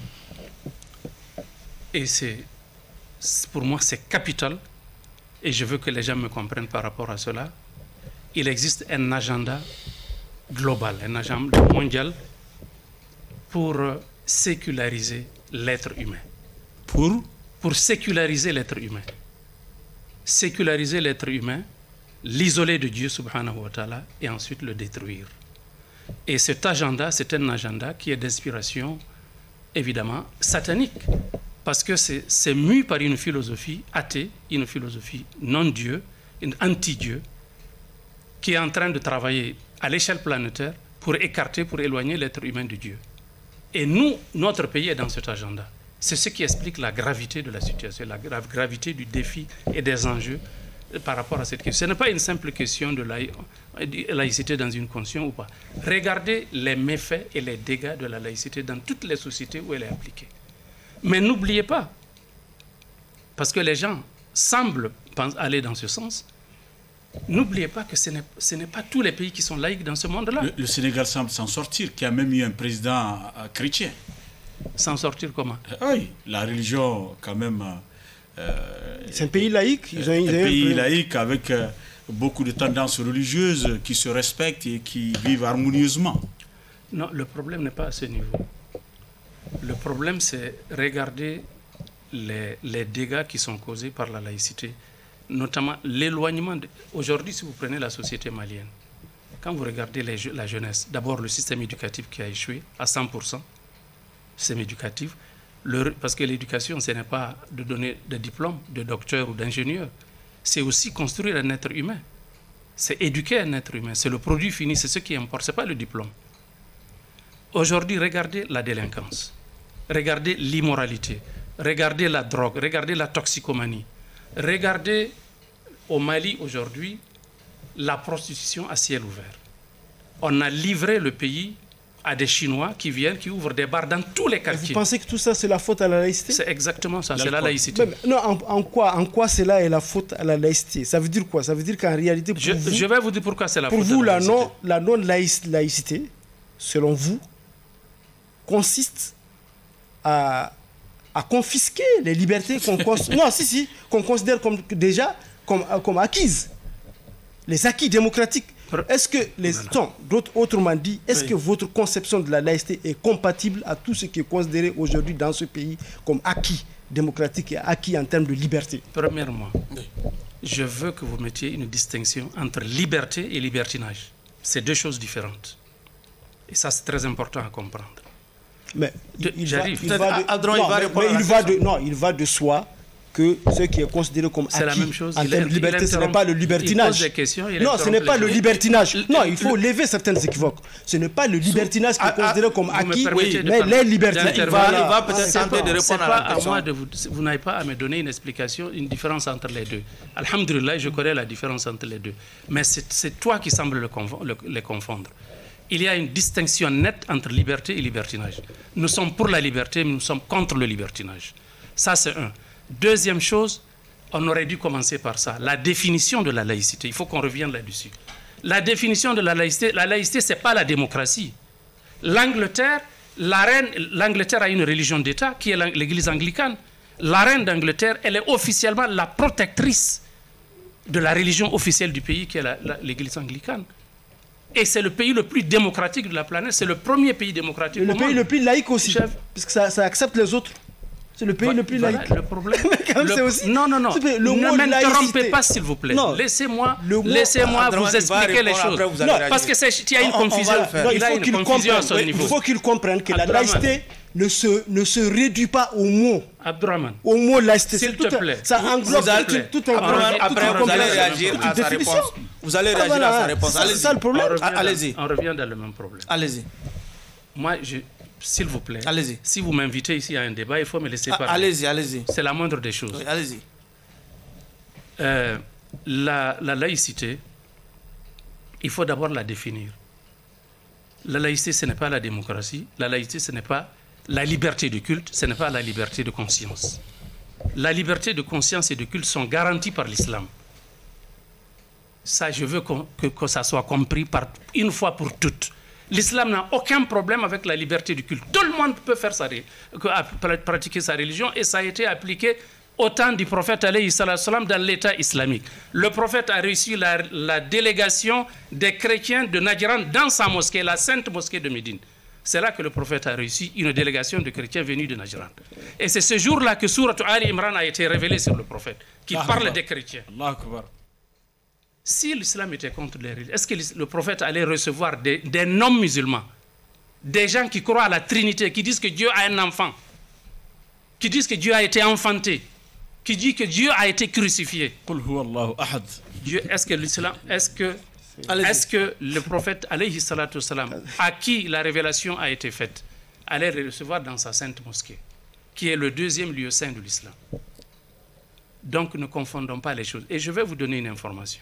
et c'est, c'est- pour moi c'est capital, et je veux que les gens me comprennent par rapport à cela, il existe un agenda global, un agenda mondial pour euh, séculariser l'être humain. Pour Pour séculariser l'être humain. Séculariser l'être humain, l'isoler de Dieu subhanahu wa ta'ala et ensuite le détruire. Et cet agenda, c'est un agenda qui est d'inspiration évidemment satanique, parce que c'est mû par une philosophie athée, une philosophie non-Dieu, une anti-Dieu, qui est en train de travailler à l'échelle planétaire pour écarter, pour éloigner l'être humain de Dieu. Et nous, notre pays est dans cet agenda. C'est ce qui explique la gravité de la situation, la gravité du défi et des enjeux par rapport à cette question. Ce n'est pas une simple question de laïcité dans une conscience ou pas. Regardez les méfaits et les dégâts de la laïcité dans toutes les sociétés où elle est appliquée. Mais n'oubliez pas, parce que les gens semblent aller dans ce sens, n'oubliez pas que ce n'est pas tous les pays qui sont laïcs dans ce monde-là. Le, le Sénégal semble s'en sortir, qui a même eu un président chrétien. S'en sortir comment? Oui, la religion quand même... Euh, c'est un pays laïque. Ils ont, ils un ont pays un laïque avec euh, beaucoup de tendances religieuses qui se respectent et qui vivent harmonieusement. Non, le problème n'est pas à ce niveau. Le problème, c'est regarder les, les dégâts qui sont causés par la laïcité, notamment l'éloignement. De... Aujourd'hui, si vous prenez la société malienne, quand vous regardez les, la jeunesse, d'abord le système éducatif qui a échoué à cent pour cent, système éducatif, le, parce que l'éducation, ce n'est pas de donner des diplômes de docteur ou d'ingénieur, c'est aussi construire un être humain. C'est éduquer un être humain, c'est le produit fini, c'est ce qui importe, ce n'est pas le diplôme. Aujourd'hui, regardez la délinquance, regardez l'immoralité, regardez la drogue, regardez la toxicomanie, regardez au Mali aujourd'hui la prostitution à ciel ouvert. On a livré le pays à des Chinois qui viennent, qui ouvrent des bars dans tous les quartiers. Vous pensez que tout ça, c'est la faute à la laïcité? C'est exactement ça, c'est la laïcité. Mais, non, en, en quoi, en quoi cela est la faute à la laïcité? Ça veut dire quoi? Ça veut dire qu'en réalité, pour je, vous... Je vais vous dire pourquoi c'est la pour faute vous, à la laïcité. Pour vous, la non-laïcité, selon vous, consiste à, à confisquer les libertés qu'on non, si, si, qu'on considère comme, déjà comme, comme acquises. Les acquis démocratiques. Est-ce que, les, non, autrement dit, est-ce oui. que votre conception de la laïcité est compatible à tout ce qui est considéré aujourd'hui dans ce pays comme acquis démocratique et acquis en termes de liberté? Premièrement, oui. je veux que vous mettiez une distinction entre liberté et libertinage. C'est deux choses différentes. Et ça, c'est très important à comprendre. Mais de, il, j'arrive. Va, il, va de, Adron, non, il, va mais, mais il, va de, non, il va de soi que ce qui est considéré comme acquis la même chose. en termes de liberté, ce n'est pas le libertinage. Il questions, il non, ce n'est pas le libertinage. Non, il faut lever certaines équivoques. Ce n'est pas le libertinage qui est considéré comme acquis, oui, mais les libertés. Il va, il va peut-être tenter de répondre à la question. À moi de vous, vous n'avez pas à me donner une explication, une différence entre les deux. Alhamdulillah, je connais la différence entre les deux. Mais c'est toi qui sembles le confondre, le, les confondre. Il y a une distinction nette entre liberté et libertinage. Nous sommes pour la liberté, mais nous sommes contre le libertinage. Ça, c'est un. Deuxième chose, on aurait dû commencer par ça, la définition de la laïcité. Il faut qu'on revienne là-dessus. La définition de la laïcité, la laïcité, ce n'est pas la démocratie. L'Angleterre, la reine, l'Angleterre a une religion d'État qui est l'église anglicane. La reine d'Angleterre, elle est officiellement la protectrice de la religion officielle du pays qui est l'église anglicane. Et c'est le pays le plus démocratique de la planète, c'est le premier pays démocratique. Le au pays monde. le plus laïque aussi, Chef. parce que ça, ça accepte les autres. C'est le pays voilà, le plus voilà, laïque. Le problème. le, aussi, non, non, non. Le ne m'interrompez pas, s'il vous plaît. Laissez-moi laissez vous expliquer les choses. Vous non, parce qu'il y a une on, confusion. On non, il, faut qu'il comprenne, il faut qu'il comprenne que la laïcité ne se, ne se réduit pas au mot. Abdourahmane. Au mot laïcité. S'il te plaît. Ça englobe tout un Après, vous allez réagir à sa réponse. Vous allez réagir à sa réponse. Allez-y. C'est le problème. Allez-y. On revient dans le même problème. Allez-y. Moi, je... S'il vous plaît, allez-y. Si vous m'invitez ici à un débat, il faut me laisser parler. Allez-y, allez-y. C'est la moindre des choses. Oui, allez-y. Euh, la, la laïcité, il faut d'abord la définir. La laïcité, ce n'est pas la démocratie. La laïcité, ce n'est pas la liberté de culte. Ce n'est pas la liberté de conscience. La liberté de conscience et de culte sont garanties par l'islam. Ça, je veux que, que, que ça soit compris par, une fois pour toutes. L'islam n'a aucun problème avec la liberté du culte. Tout le monde peut faire sa, pratiquer sa religion et ça a été appliqué au temps du prophète alayhi salam dans l'État islamique. Le prophète a reçu la, la délégation des chrétiens de Najran dans sa mosquée, la sainte mosquée de Médine. C'est là que le prophète a reçu une délégation de chrétiens venus de Najran. Et c'est ce jour-là que Sourate Ali Imran a été révélée sur le prophète, qui Allah parle Allah. des chrétiens. Allah Akbar. Si l'islam était contre les religions, est-ce que le prophète allait recevoir des, des non-musulmans, des gens qui croient à la Trinité, qui disent que Dieu a un enfant, qui disent que Dieu a été enfanté, qui disent que Dieu a été crucifié. Dieu, est-ce que l'islam, est-ce que, est-ce que le prophète, alayhi salatu salam, à qui la révélation a été faite, allait les recevoir dans sa sainte mosquée, qui est le deuxième lieu saint de l'islam? Donc ne confondons pas les choses. Et je vais vous donner une information.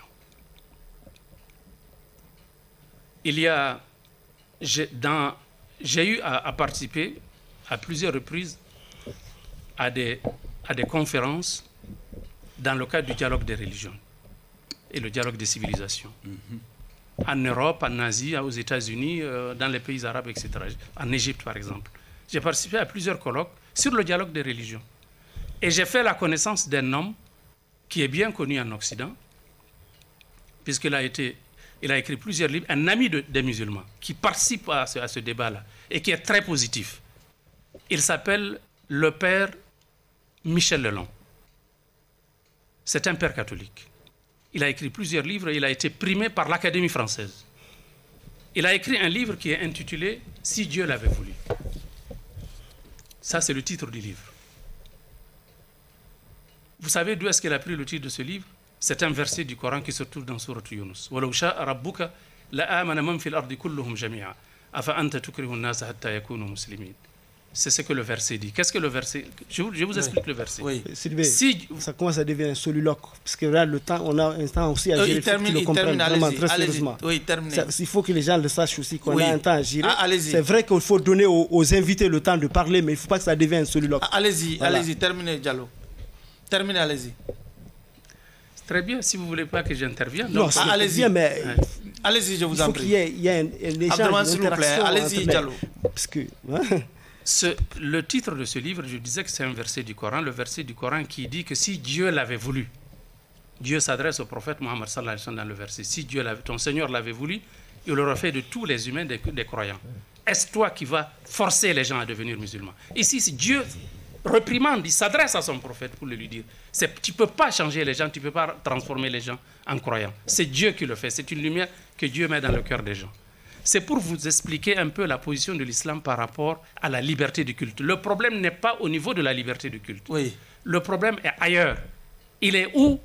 Il y a, j'ai, dans, j'ai eu à, à participer à plusieurs reprises à des, à des conférences dans le cadre du dialogue des religions et le dialogue des civilisations. Mm-hmm. En Europe, en Asie, aux États-Unis, euh, dans les pays arabes, et cetera. En Égypte, par exemple. J'ai participé à plusieurs colloques sur le dialogue des religions. Et j'ai fait la connaissance d'un homme qui est bien connu en Occident, puisqu'il a été... Il a écrit plusieurs livres, un ami de, des musulmans qui participe à ce, à ce débat-là et qui est très positif. Il s'appelle le père Michel Lelon. C'est un père catholique. Il a écrit plusieurs livres et il a été primé par l'Académie française. Il a écrit un livre qui est intitulé « Si Dieu l'avait voulu ». Ça, c'est le titre du livre. Vous savez d'où est-ce qu'il a pris le titre de ce livre? C'est un verset du Coran qui se trouve dans Sourate Yunus. وَلَوْ شَاءَ رَبُّكَ لَآمَنَ مَنْ فِي الْأَرْضِ كُلُّهُمْ جَمِيعًا أَفَأَنْتَ تُكْرِهُ النَّاسَ حَتَّى يَكُونُوا مُسْلِمِينَ. C'est ce que le verset dit. Qu'est-ce que le verset? Je vous, je vous explique oui. le verset. Oui. Sylvain, si ça commence à devenir un soliloque, parce que là, le temps, on a un temps aussi à gérer. Il termine, il termine, vraiment très sérieusement. Oui, ça, il faut que les gens le sachent aussi, qu'on oui. a un temps à gérer. Ah, c'est vrai qu'il faut donner aux, aux invités le temps de parler, mais il ne faut pas que ça devienne un soliloque. Ah, allez-y, voilà. allez-y, terminez, Diallo. Terminez, allez-y. Très bien, si vous ne voulez pas que j'intervienne. Non, ah, allez-y, mais ouais. allez-y, je vous en prie. Il faut qu'il y ait, il y ait un, un échange, une interaction. Allez-y, Diallo. Parce que... Hein? Ce, le titre de ce livre, je disais que c'est un verset du Coran, le verset du Coran qui dit que si Dieu l'avait voulu, Dieu s'adresse au prophète Mohammed sallallahu alayhi wa sallam dans le verset, si Dieu l'avait, ton Seigneur l'avait voulu, il aurait fait de tous les humains des, des croyants. Est-ce toi qui vas forcer les gens à devenir musulmans? Ici, si Dieu réprimande, il s'adresse à son prophète pour le lui dire. C'est, tu ne peux pas changer les gens, tu ne peux pas transformer les gens en croyants. C'est Dieu qui le fait, c'est une lumière que Dieu met dans le cœur des gens. C'est pour vous expliquer un peu la position de l'islam par rapport à la liberté du culte. Le problème n'est pas au niveau de la liberté du culte. Oui. Le problème est ailleurs. Il est où?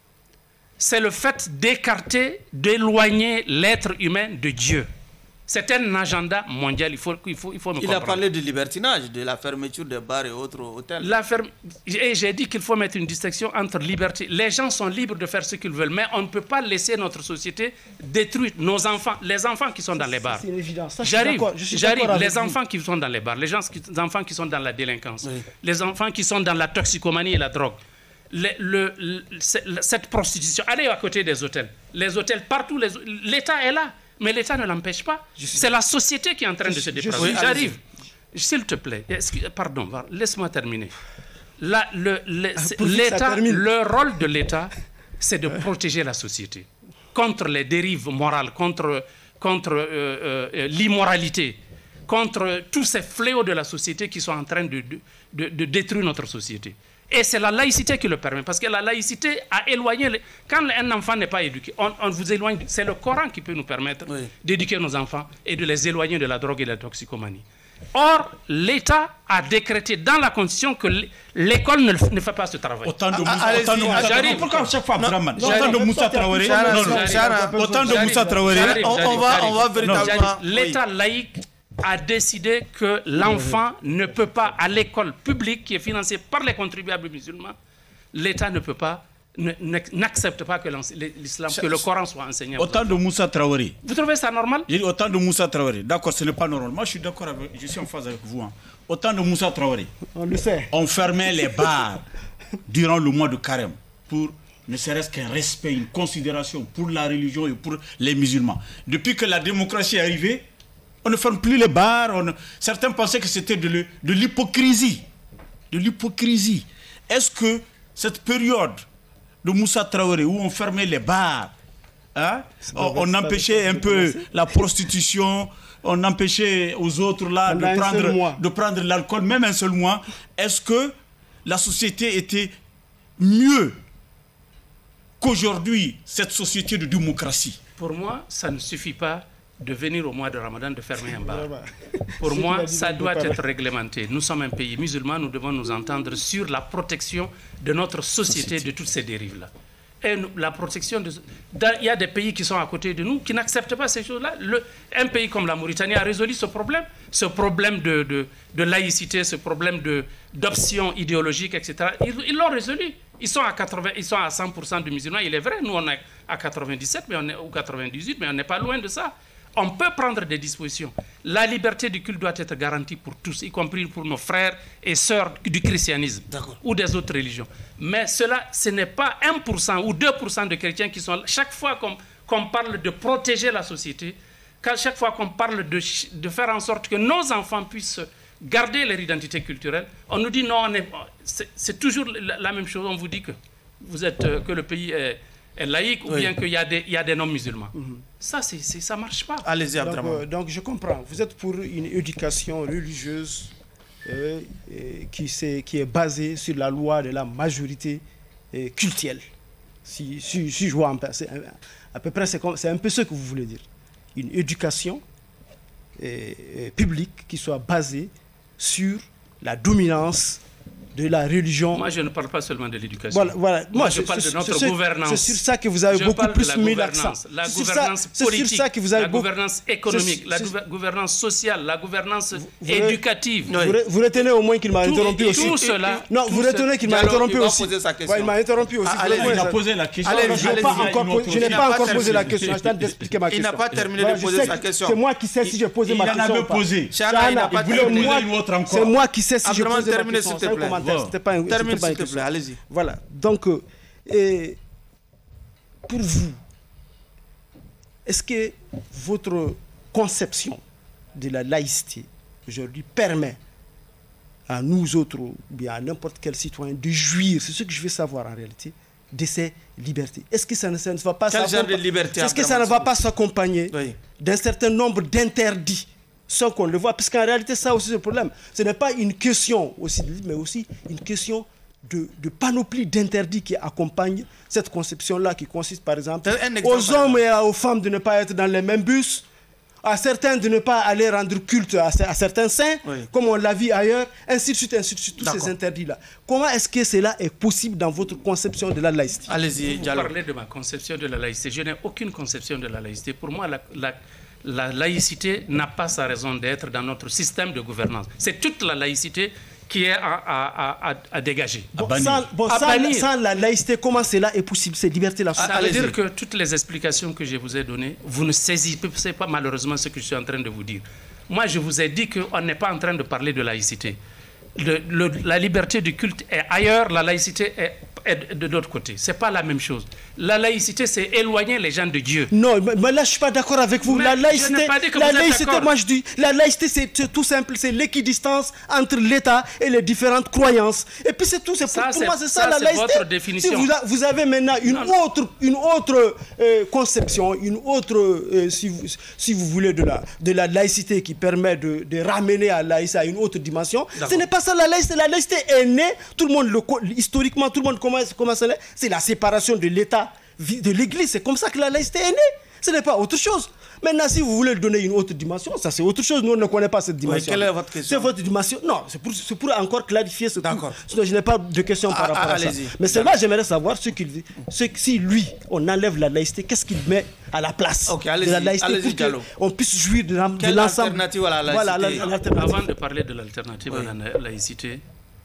C'est le fait d'écarter, d'éloigner l'être humain de Dieu. C'est un agenda mondial, il faut, il faut, il faut me Il comprendre. a parlé de libertinage, de la fermeture des bars et autres hôtels. La ferme... Et j'ai dit qu'il faut mettre une distinction entre liberté. Les gens sont libres de faire ce qu'ils veulent, mais on ne peut pas laisser notre société détruire nos enfants, les enfants qui sont dans les bars. C'est une évidence. Ça, j'arrive, j'arrive. Les vous. enfants qui sont dans les bars, les, gens, les enfants qui sont dans la délinquance, oui. les enfants qui sont dans la toxicomanie et la drogue. Le, le, le, cette prostitution, allez à côté des hôtels. Les hôtels, partout, les, l'État est là. Mais l'État ne l'empêche pas. C'est la société qui est en train de se dépraver. Oui, j'arrive. S'il te plaît. Excuse, pardon, laisse-moi terminer. La, le, le, l'État, le rôle de l'État, c'est de protéger la société contre les dérives morales, contre, contre euh, euh, l'immoralité, contre tous ces fléaux de la société qui sont en train de, de, de, de détruire notre société. Et c'est la laïcité qui le permet, parce que la laïcité a éloigné... Les... Quand un enfant n'est pas éduqué, on, on vous éloigne... C'est le Coran qui peut nous permettre oui. d'éduquer nos enfants et de les éloigner de la drogue et de la toxicomanie. Or, l'État a décrété dans la Constitution que l'école ne, ne fait pas ce travail. Autant de Moussa... Pourquoi chaque fois, Abdraman? Autant de Moussa Traoré... Autant de Moussa Traoré... On va véritablement... L'État laïque a décidé que l'enfant ne peut pas, à l'école publique qui est financée par les contribuables musulmans, l'État ne peut pas, ne, n'accepte pas que l'islam, que le Coran soit enseigné. Autant de Moussa Traoré. Vous trouvez ça normal? Autant de Moussa Traoré. D'accord, ce n'est pas normal. Moi, je suis d'accord avec, je suis en phase avec vous. Hein. Autant de Moussa Traoré. On le sait. On fermait les bars durant le mois de carême pour ne serait-ce qu'un respect, une considération pour la religion et pour les musulmans. Depuis que la démocratie est arrivée, on ne ferme plus les bars. On ne... Certains pensaient que c'était de, le, de l'hypocrisie. De l'hypocrisie. Est-ce que cette période de Moussa Traoré où on fermait les bars, hein, on, on empêchait un peu la prostitution, on empêchait aux autres là de prendre, de prendre l'alcool, même un seul mois, est-ce que la société était mieux qu'aujourd'hui, cette société de démocratie... Pour moi, ça ne suffit pas de venir au mois de Ramadan de fermer un bar. Pour moi, ça doit être réglementé. Nous sommes un pays musulman, nous devons nous entendre sur la protection de notre société de toutes ces dérives-là. Et la protection de... Il y a des pays qui sont à côté de nous qui n'acceptent pas ces choses-là. Le... Un pays comme la Mauritanie a résolu ce problème, ce problème de, de, de laïcité, ce problème d'option idéologique, et cetera. Ils l'ont résolu. Ils sont, à quatre-vingts, ils sont à cent pour cent de musulmans, il est vrai. Nous, on est à quatre-vingt-dix-sept mais on est, ou quatre-vingt-dix-huit, mais on n'est pas loin de ça. On peut prendre des dispositions. La liberté du culte doit être garantie pour tous, y compris pour nos frères et sœurs du christianisme ou des autres religions. Mais cela, ce n'est pas un pour cent ou deux pour cent de chrétiens qui sont là. Chaque fois qu'on qu'on parle de protéger la société, chaque fois qu'on parle de, de faire en sorte que nos enfants puissent garder leur identité culturelle, on nous dit non, c'est toujours la, la même chose. On vous dit que, vous êtes, que le pays est... est laïque, ou oui. bien qu'il y a des, il y a des non-musulmans. Mm-hmm. Ça, c'est, c'est, ça ne marche pas. Allez-y, donc, euh, donc, je comprends. Vous êtes pour une éducation religieuse euh, qui, qui est basée sur la loi de la majorité euh, cultuelle. Si, si, si je vois un peu, à peu près, c'est, comme, c'est un peu ce que vous voulez dire. Une éducation euh, euh, publique qui soit basée sur la dominance de la religion. Moi, je ne parle pas seulement de l'éducation. Voilà, voilà. Moi, Moi, je parle de notre c'est, gouvernance. C'est sur ça que vous avez je beaucoup plus mis l'accent. La gouvernance c'est politique, sur ça que vous avez la beaucoup... gouvernance économique, la gouvernance sociale, la gouvernance vous, vous éducative. Vous, oui. vous retenez au moins qu'il m'a tout, interrompu aussi. Tout cela. Non, tout vous retenez qu'il m'a interrompu aussi. Ouais, il m'a interrompu aussi. Ah, allez, il a posé la question. Allez, je n'ai pas encore, je n'ai pas encore posé la question. Je t'ai d'expliquer ma question. Il n'a pas terminé de poser sa question. C'est moi qui sais si j'ai posé ma question. Il en avait posé. Il n'a pas terminé une autre encore. C'est moi qui sais si j'ai posé ma question. C'est un commentaire. C'était pas une Termine, s'il te plaît, allez-y. Voilà, donc, euh, et pour vous, est-ce que votre conception de la laïcité aujourd'hui permet à nous autres, ou bien à n'importe quel citoyen, de jouir, c'est ce que je veux savoir en réalité, de ces libertés? Est-ce que ça ne, ça ne va pas Quel genre de liberté? Est-ce que ça ne va pas s'accompagner oui. d'un certain nombre d'interdits sans qu'on le voit? Parce qu'en réalité, ça aussi c'est le problème. Ce n'est pas une question aussi, mais aussi une question De, de panoplie d'interdits qui accompagnent cette conception-là, qui consiste par exemple aux hommes et aux femmes de ne pas être dans les mêmes bus, à certains de ne pas aller rendre culte à, à certains saints, oui. comme on l'a vu ailleurs, ainsi de suite, ainsi de suite, tous D'accord. ces interdits-là. Comment est-ce que cela est possible dans votre conception de la laïcité? Allez-y, Vous parlez de ma conception de la laïcité. Je n'ai aucune conception de la laïcité. Pour moi, la, la, la laïcité n'a pas sa raison d'être dans notre système de gouvernance. C'est toute la laïcité qui est à, à, à, à dégager. Bon, à sans, bon, à sans, sans la laïcité, comment cela est possible, ces libertés-là? Ça veut dire que toutes les explications que je vous ai données, vous ne saisissez pas malheureusement ce que je suis en train de vous dire. Moi, je vous ai dit qu'on n'est pas en train de parler de laïcité. Le, le, la liberté du culte est ailleurs, la laïcité est, est de l'autre côté. Ce n'est pas la même chose. La laïcité, c'est éloigner les gens de Dieu. Non, mais, mais là, je ne suis pas d'accord avec vous. Mais la laïcité, je n'ai pas dit que la vous laïcité êtes moi je dis, la laïcité, c'est tout simple, c'est l'équidistance entre l'État et les différentes croyances. Et puis c'est tout, c'est pour, pour moi, c'est ça, ça la laïcité. Votre définition. Si vous, a, vous avez maintenant une non, autre, une autre euh, conception, une autre, euh, si, vous, si vous voulez, de la, de la laïcité qui permet de, de ramener à la laïcité à une autre dimension, ce n'est pas ça la laïcité. La laïcité est née, tout le monde, le, historiquement, tout le monde commence, commence à c'est la séparation de l'État de l'Église. C'est comme ça que la laïcité est née. Ce n'est pas autre chose. Maintenant, si vous voulez donner une autre dimension, ça c'est autre chose. Nous, on ne connaît pas cette dimension. Oui, quelle est votre question? C'est votre dimension. Non, c'est pour, c'est pour encore clarifier ce truc. Sinon, je n'ai pas de question par ah, rapport ah, à ça. Mais seulement, j'aimerais savoir ce qu'il dit. Ce, si lui, on enlève la laïcité, qu'est-ce qu'il met à la place okay, de la laïcité pour qu'on puisse jouir de, de quelle l'ensemble? Alternative à la laïcité? Voilà, l'alternative. Avant de parler de l'alternative oui. à la laïcité,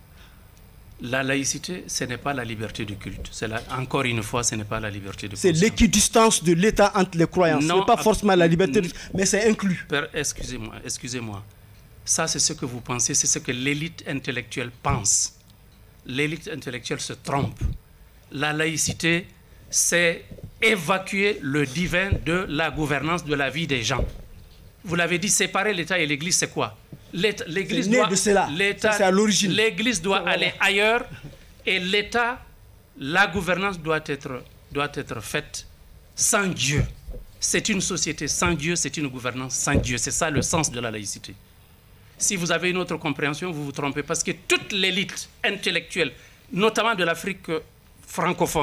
la laïcité, ce n'est pas la liberté du culte. C'est la, encore une fois, ce n'est pas la liberté de C'est l'équidistance de l'État entre les croyances. Ce n'est pas forcément la liberté, du... mais c'est inclus. Père, excusez-moi, excusez-moi. Ça, c'est ce que vous pensez, c'est ce que l'élite intellectuelle pense. L'élite intellectuelle se trompe. La laïcité, c'est évacuer le divin de la gouvernance de la vie des gens. Vous l'avez dit, séparer l'État et l'Église, c'est quoi? L'Église doit, l'Église doit aller ailleurs et l'État, la gouvernance doit être, doit être faite sans Dieu. C'est une société sans Dieu, c'est une gouvernance sans Dieu. C'est ça le sens de la laïcité. Si vous avez une autre compréhension, vous vous trompez parce que toute l'élite intellectuelle, notamment de l'Afrique francophone,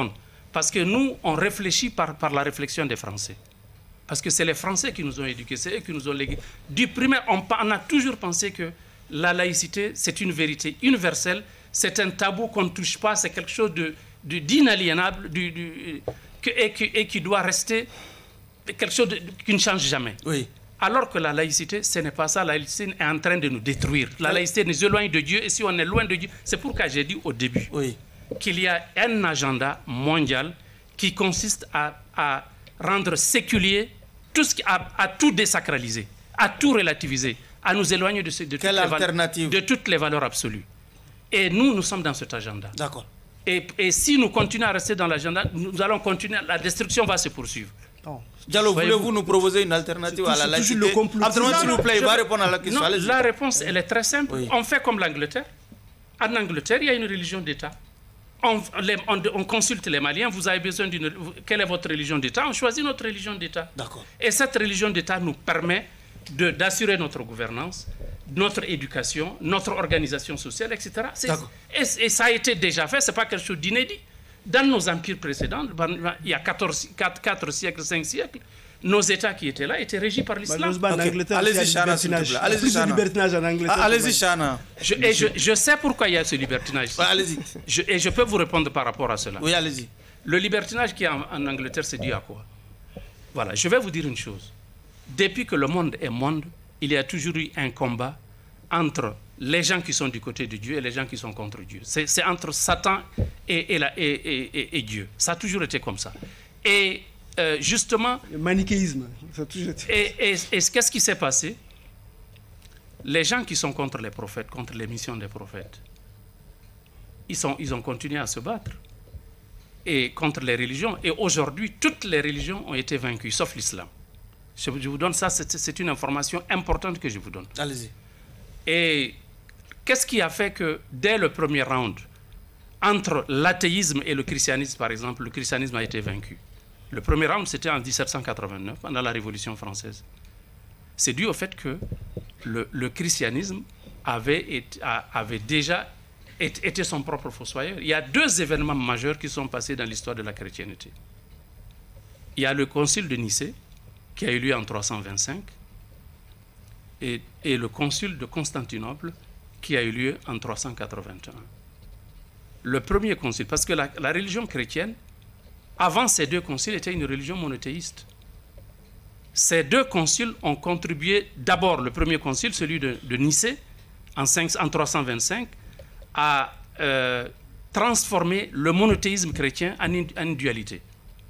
Parce que nous, on réfléchit par, par la réflexion des Français. Parce que c'est les Français qui nous ont éduqués, c'est eux qui nous ont légué. Du primaire, on, on a toujours pensé que la laïcité, c'est une vérité universelle, c'est un tabou qu'on ne touche pas, c'est quelque chose de, de, d'inaliénable du, du, que, et, que, et qui doit rester quelque chose de, qui ne change jamais. Oui. Alors que la laïcité, ce n'est pas ça. La laïcité est en train de nous détruire. La laïcité nous éloigne de Dieu. Et si on est loin de Dieu, c'est pourquoi j'ai dit au début oui. qu'il y a un agenda mondial qui consiste à, à rendre séculier tout ce qui, à, à tout désacraliser, à tout relativiser, à nous éloigner de, ce, de, toutes, les valeurs, de toutes les valeurs absolues. Et nous, nous sommes dans cet agenda. D'accord. Et, et si nous continuons à rester dans l'agenda, nous allons continuer, la destruction va se poursuivre. Non. Diallo, voulez-vous nous proposer une alternative tout, à la laïcité? Absolument, s'il vous plaît, il va répondre à la question. Non, la réponse, elle est très simple. Oui. On fait comme l'Angleterre. En Angleterre, il y a une religion d'État. On, les, on, on consulte les Maliens. Vous avez besoin d'une... Quelle est votre religion d'État? On choisit notre religion d'État. D'accord. Et cette religion d'État nous permet de, d'assurer notre gouvernance, notre éducation, notre organisation sociale, et cetera. Et, et ça a été déjà fait. Ce n'est pas quelque chose d'inédit. Dans nos empires précédents, il y a quatorze, quatre, quatre siècles, cinq siècles, nos États qui étaient là étaient régis par l'islam. Okay. Allez-y, Chana, s'il vous plaît. Allez-y, Chana. Ah, allez-y, Chana. Je, et je, je sais pourquoi il y a ce libertinage. Ouais, allez-y. Je, et je peux vous répondre par rapport à cela. Oui, allez-y. Le libertinage qui est en, en Angleterre, c'est dû à quoi? Voilà, je vais vous dire une chose. Depuis que le monde est monde, il y a toujours eu un combat entre les gens qui sont du côté de Dieu et les gens qui sont contre Dieu. C'est entre Satan et, et, la, et, et, et Dieu. Ça a toujours été comme ça. Et euh, justement... Le manichéisme. Ça a toujours été... Et, et, et qu'est-ce qui s'est passé? Les gens qui sont contre les prophètes, contre les missions des prophètes, ils, sont, ils ont continué à se battre. Et contre les religions. Et aujourd'hui, toutes les religions ont été vaincues, sauf l'islam. Je, je vous donne ça, c'est une information importante que je vous donne. Allez-y. Et qu'est-ce qui a fait que, dès le premier round, entre l'athéisme et le christianisme, par exemple, le christianisme a été vaincu? Le premier round, c'était en mille sept cent quatre-vingt-neuf, pendant la Révolution française. C'est dû au fait que le, le christianisme avait, été, avait déjà été, été son propre fossoyeur. Il y a deux événements majeurs qui sont passés dans l'histoire de la chrétienté. Il y a le concile de Nicée, qui a eu lieu en trois cent vingt-cinq, et, et le concile de Constantinople, qui a eu lieu en trois cent quatre-vingt-un. Le premier concile, parce que la, la religion chrétienne, avant ces deux conciles, était une religion monothéiste. Ces deux conciles ont contribué, d'abord le premier concile, celui de, de Nicée, en, cinq, en trois cent vingt-cinq, à euh, transformer le monothéisme chrétien en une, en une dualité.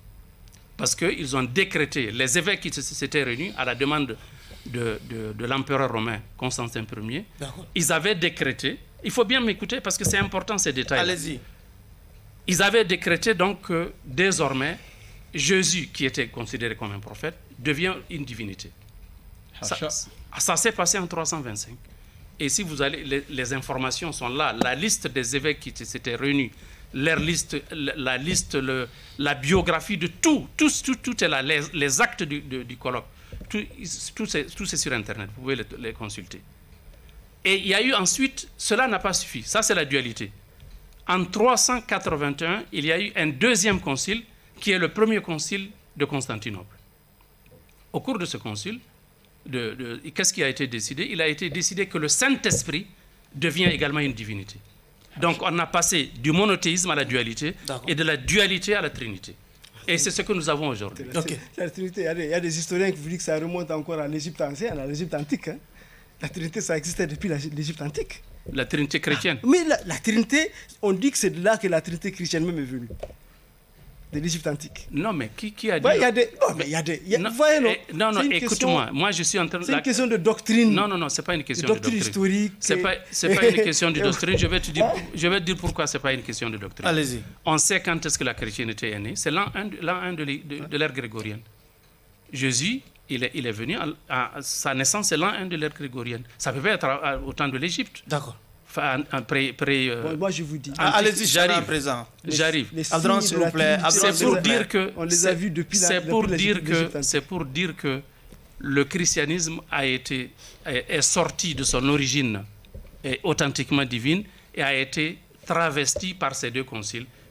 Parce qu'ils ont décrété, les évêques qui s'étaient réunis à la demande de, de, de l'empereur romain Constantin Ier, ils avaient décrété, il faut bien m'écouter parce que c'est important ces détails. Allez-y. Ils avaient décrété donc que désormais, Jésus, qui était considéré comme un prophète, devient une divinité. Ça, ça s'est passé en trois cent vingt-cinq. Et si vous allez, les, les informations sont là, la liste des évêques qui s'étaient réunis, leur liste, la liste, le, la biographie de tout, tout, tout, tout est là, les, les actes du, de, du colloque, tout, tout c'est sur Internet, vous pouvez les, les consulter. Et il y a eu ensuite, cela n'a pas suffi, ça c'est la dualité. En trois cent quatre-vingt-un, il y a eu un deuxième concile, qui est le premier concile de Constantinople. Au cours de ce concile, de, de, qu'est-ce qui a été décidé? Il a été décidé que le Saint-Esprit devient également une divinité. Donc on a passé du monothéisme à la dualité et de la dualité à la Trinité. Et c'est ce que nous avons aujourd'hui. Okay. La Trinité, il y, a des, il y a des historiens qui vous disent que ça remonte encore à l'Égypte ancienne, à l'Égypte antique. Hein. La Trinité, ça existait depuis l'Égypte antique. La Trinité chrétienne. Ah, mais la, la Trinité, on dit que c'est de là que la Trinité chrétienne même est venue. De l'Égypte antique. Non, mais qui, qui a dit... Ouais, il y a des... Oh, mais il y a des... Y a, non, voyez, non, eh, non, non écoute-moi. Moi, je suis en train de... C'est une question de doctrine. Non, non, non, c'est pas une question de doctrine. Doctrine historique. C'est pas, c'est pas une question de doctrine. Je vais te dire, je vais te dire pourquoi c'est pas une question de doctrine. Allez-y. On sait quand est-ce que la chrétienté est née. C'est l'an un de, l'an un de, de, de l'ère grégorienne. Jésus, il est, il est venu à, à sa naissance, c'est l'an un de l'ère grégorienne. Ça peut pas être à, à, au temps de l'Égypte. D'accord. Enfin, pré, pré, euh, bon, moi, je vous dis. Ah, allez-y, j'arrive. Présent. J'arrive. Aldran, s'il vous plaît. C'est pour dire que. On les a vus depuis la. C'est pour dire que. C'est pour dire que le christianisme a été est, est sorti de son origine est authentiquement divine et a été travesti par ces deux conciles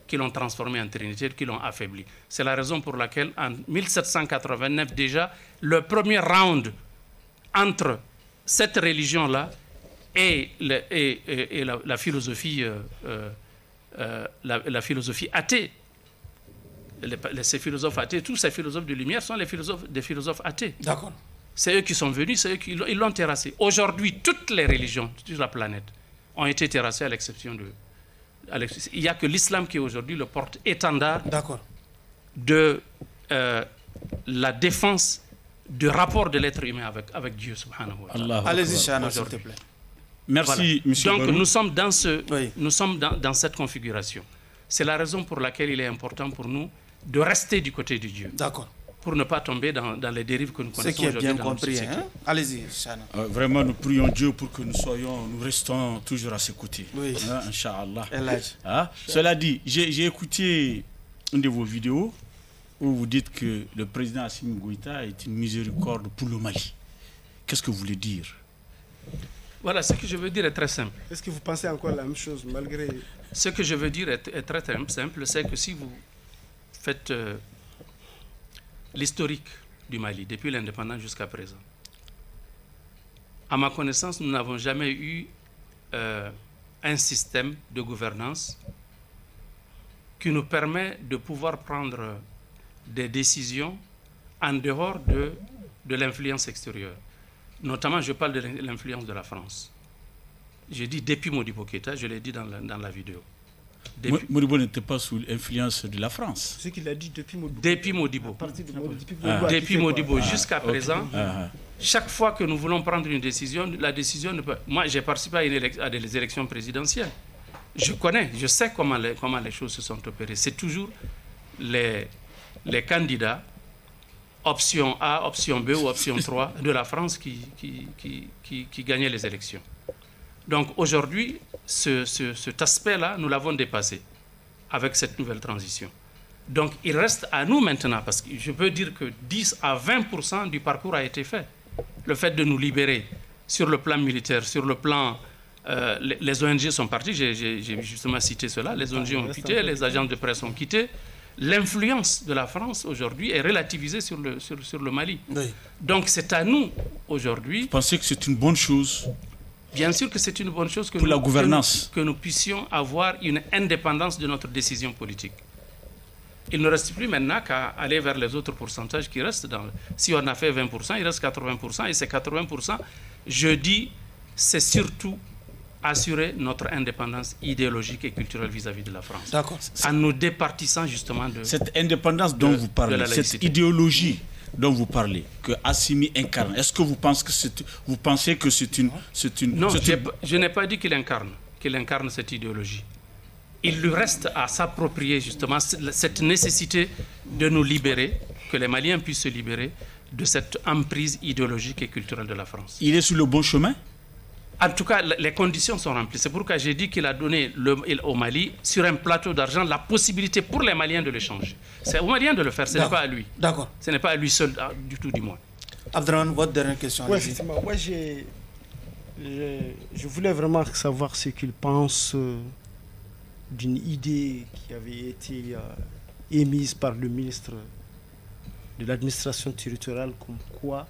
qui l'ont transformé en trinité, qui l'ont affaibli. C'est la raison pour laquelle, en mille sept cent quatre-vingt-neuf déjà, le premier round entre cette religion-là et, le, et, et, et la, la philosophie, euh, euh, la, la philosophie athée, les, les, ces philosophes athées, tous ces philosophes de lumière sont les philosophes, des philosophes athées. D'accord. C'est eux qui sont venus, c'est eux qui ils l'ont terrassé. Aujourd'hui, toutes les religions sur la planète ont été terrassées à l'exception de... À l'exception, il n'y a que l'islam qui aujourd'hui le porte-étendard de euh, la défense du rapport de l'être humain avec, avec Dieu, subhanahu wa ta'ala. Allez-y, Chana, s'il te plaît. Merci, voilà. monsieur Donc, Barou. nous sommes, dans, ce, oui. nous sommes dans, dans cette configuration. C'est la raison pour laquelle il est important pour nous de rester du côté de Dieu. D'accord. Pour ne pas tomber dans, dans les dérives que nous connaissons aujourd'hui. Ce qui est bien dans compris. Hein? Allez-y, Chana. Euh, vraiment, nous prions Dieu pour que nous soyons, nous restons toujours à ses côtés. Oui. Hein, Inch'Allah. Hein? Cela dit, j'ai écouté une de vos vidéos où vous dites que le président Assimi Goïta est une miséricorde pour le Mali. Qu'est-ce que vous voulez dire? Voilà, ce que je veux dire est très simple. Est-ce que vous pensez encore la même chose malgré... Ce que je veux dire est, est très, très simple, c'est que si vous faites euh, l'historique du Mali depuis l'indépendance jusqu'à présent, à ma connaissance, nous n'avons jamais eu euh, un système de gouvernance qui nous permet de pouvoir prendre des décisions en dehors de, de l'influence extérieure. Notamment, je parle de l'influence de la France. J'ai dit depuis Modibo Keïta, je l'ai dit dans la, dans la vidéo. Depuis... Modibo n'était pas sous l'influence de la France. C'est ce qu'il a dit depuis Modibo. Depuis Modibo. De Modibo, ah. Depuis Modibo jusqu'à ah, présent, okay. ah. chaque fois que nous voulons prendre une décision, la décision ne peut... Moi, j'ai participé à, une élec... à des élections présidentielles. Je connais, je sais comment les, comment les choses se sont opérées. C'est toujours les, les candidats, option A, option B ou option trois de la France qui, qui, qui, qui, qui gagnaient les élections. Donc aujourd'hui, ce, ce, cet aspect-là, nous l'avons dépassé avec cette nouvelle transition. Donc il reste à nous maintenant, parce que je peux dire que dix à vingt pour cent du parcours a été fait. Le fait de nous libérer sur le plan militaire, sur le plan... Euh, les, les O N G sont partis, j'ai justement cité cela, les O N G ont quitté, les agences de presse ont quitté. L'influence de la France aujourd'hui est relativisée sur le, sur, sur le Mali. Oui. Donc c'est à nous aujourd'hui... Vous pensez que c'est une bonne chose? Bien sûr que c'est une bonne chose que pour nous, la gouvernance. Que nous, que nous puissions avoir une indépendance de notre décision politique. Il ne reste plus maintenant qu'à aller vers les autres pourcentages qui restent. Dans, si on a fait vingt pour cent, il reste quatre-vingts pour cent. Et ces quatre-vingts pour cent, je dis, c'est surtout assurer notre indépendance idéologique et culturelle vis-à-vis de la France. D'accord. En nous départissant justement de... Cette indépendance dont de, vous parlez, cette idéologie dont vous parlez, que Assimi incarne, est-ce que vous pensez que c'est, vous pensez que c'est une, c'est une... Non, une... je n'ai pas dit qu'il incarne, qu'il incarne cette idéologie. Il lui reste à s'approprier justement cette nécessité de nous libérer, que les Maliens puissent se libérer de cette emprise idéologique et culturelle de la France. Il est sur le bon chemin? En tout cas, les conditions sont remplies. C'est pourquoi j'ai dit qu'il a donné le, au Mali, sur un plateau d'argent, la possibilité pour les Maliens de l'échanger. C'est aux Maliens de le faire, ce n'est pas à lui. D'accord. Ce n'est pas à lui seul, du tout, du moins. Abdraman, votre dernière question. Oui, effectivement. Moi, j'ai, je, je voulais vraiment savoir ce qu'il pense euh, d'une idée qui avait été euh, émise par le ministre de l'administration territoriale, comme quoi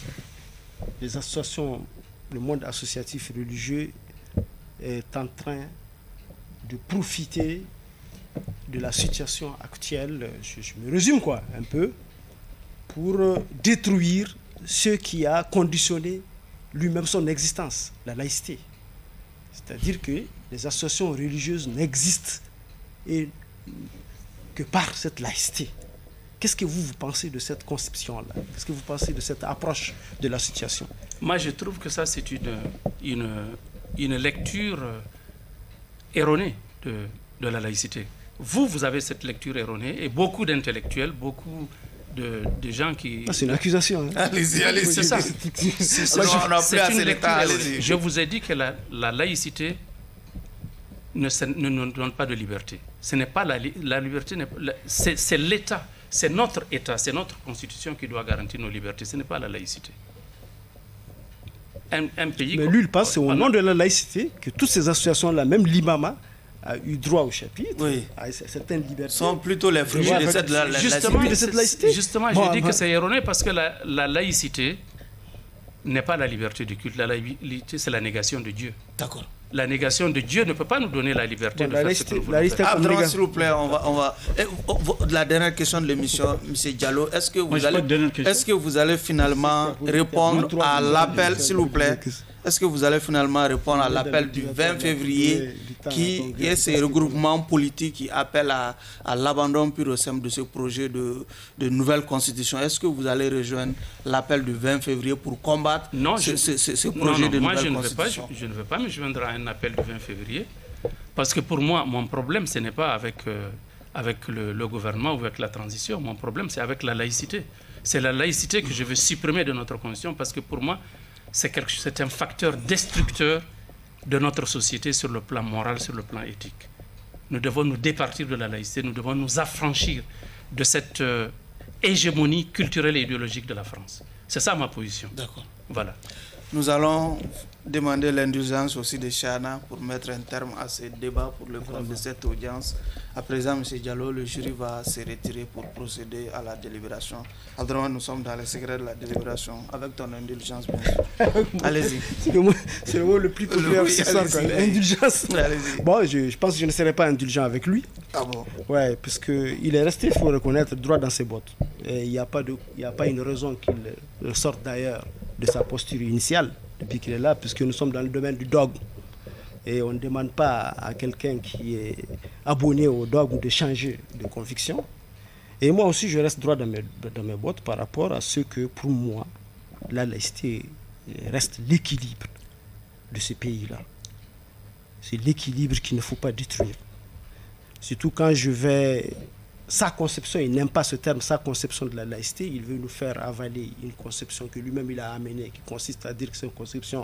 les associations... le monde associatif religieux est en train de profiter de la situation actuelle, je, je me résume quoi, un peu, pour détruire ce qui a conditionné lui-même son existence, la laïcité. C'est-à-dire que les associations religieuses n'existent et que par cette laïcité. Qu'est-ce que vous, vous pensez de cette conception-là? Qu'est-ce que vous pensez de cette approche de la situation? Moi, je trouve que ça, c'est une, une, une lecture erronée de, de la laïcité. Vous, vous avez cette lecture erronée et beaucoup d'intellectuels, beaucoup de, de gens qui... Ah, c'est une accusation. Hein. Allez-y, allez-y. C'est ça. C'est Je vous ai dit que la, la laïcité ne, ne nous donne pas de liberté. Ce n'est pas la, la liberté, c'est l'État. C'est notre État, c'est notre Constitution qui doit garantir nos libertés. Ce n'est pas la laïcité. Un, un pays Mais comme, lui, il pense c'est au nom de la laïcité que toutes ces associations-là, même l'imama, a eu droit au chapitre, oui. à certaines libertés. Sont plutôt les fruits de cette, la, la, justement, la, de cette laïcité. Justement, bon, je dis que c'est erroné parce que la, la laïcité n'est pas la liberté de culte. La laïcité, c'est la négation de Dieu. D'accord. La négation de Dieu ne peut pas nous donner la liberté bon, de la faire laïcité, ce que nous voulons faire. Ah, s'il vous plaît, on va, on va... Et, oh, oh, la dernière question de l'émission, M. Diallo, est-ce que, vous allez, est-ce que vous allez finalement répondre à l'appel, s'il vous plaît, est-ce que vous allez finalement répondre à l'appel du vingt février qui est ce regroupement politique qui appelle à, à l'abandon pur et simple de ce projet de, de nouvelle constitution? Est-ce que vous allez rejoindre l'appel du vingt février pour combattre non, ce, je, ce, ce, ce projet non, non, de moi nouvelle je constitution? Ne vais pas, je, je ne vais pas me joindre à un appel du vingt février parce que pour moi, mon problème, ce n'est pas avec, euh, avec le, le gouvernement ou avec la transition. Mon problème, c'est avec la laïcité. C'est la laïcité que je veux supprimer de notre constitution parce que pour moi, c'est un facteur destructeur de notre société sur le plan moral, sur le plan éthique. Nous devons nous départir de la laïcité, nous devons nous affranchir de cette euh, hégémonie culturelle et idéologique de la France. C'est ça ma position. D'accord. Voilà. Nous allons demander l'indulgence aussi de Chana pour mettre un terme à ce débat pour le compte de cette audience. À présent, M. Diallo, le jury va se retirer pour procéder à la délibération. Abdraman, nous sommes dans le secret de la délibération. Avec ton indulgence, bien sûr. Allez-y. C'est le, le mot le plus populaire ce soir. Indulgence. Bon, je, je pense que je ne serai pas indulgent avec lui. Ah bon? Ouais, parce qu'il est resté, il faut reconnaître, droit dans ses bottes. Il n'y a, a pas une raison qu'il sorte d'ailleurs de sa posture initiale depuis qu'il est là, puisque nous sommes dans le domaine du dogme. Et on ne demande pas à quelqu'un qui est abonné au dogme de changer de conviction. Et moi aussi, je reste droit dans mes, dans mes bottes par rapport à ce que, pour moi, la laïcité reste l'équilibre de ce pays-là. C'est l'équilibre qu'il ne faut pas détruire. Surtout quand je vais... Sa conception, il n'aime pas ce terme, sa conception de la laïcité, il veut nous faire avaler une conception que lui-même il a amenée, qui consiste à dire que c'est une conception,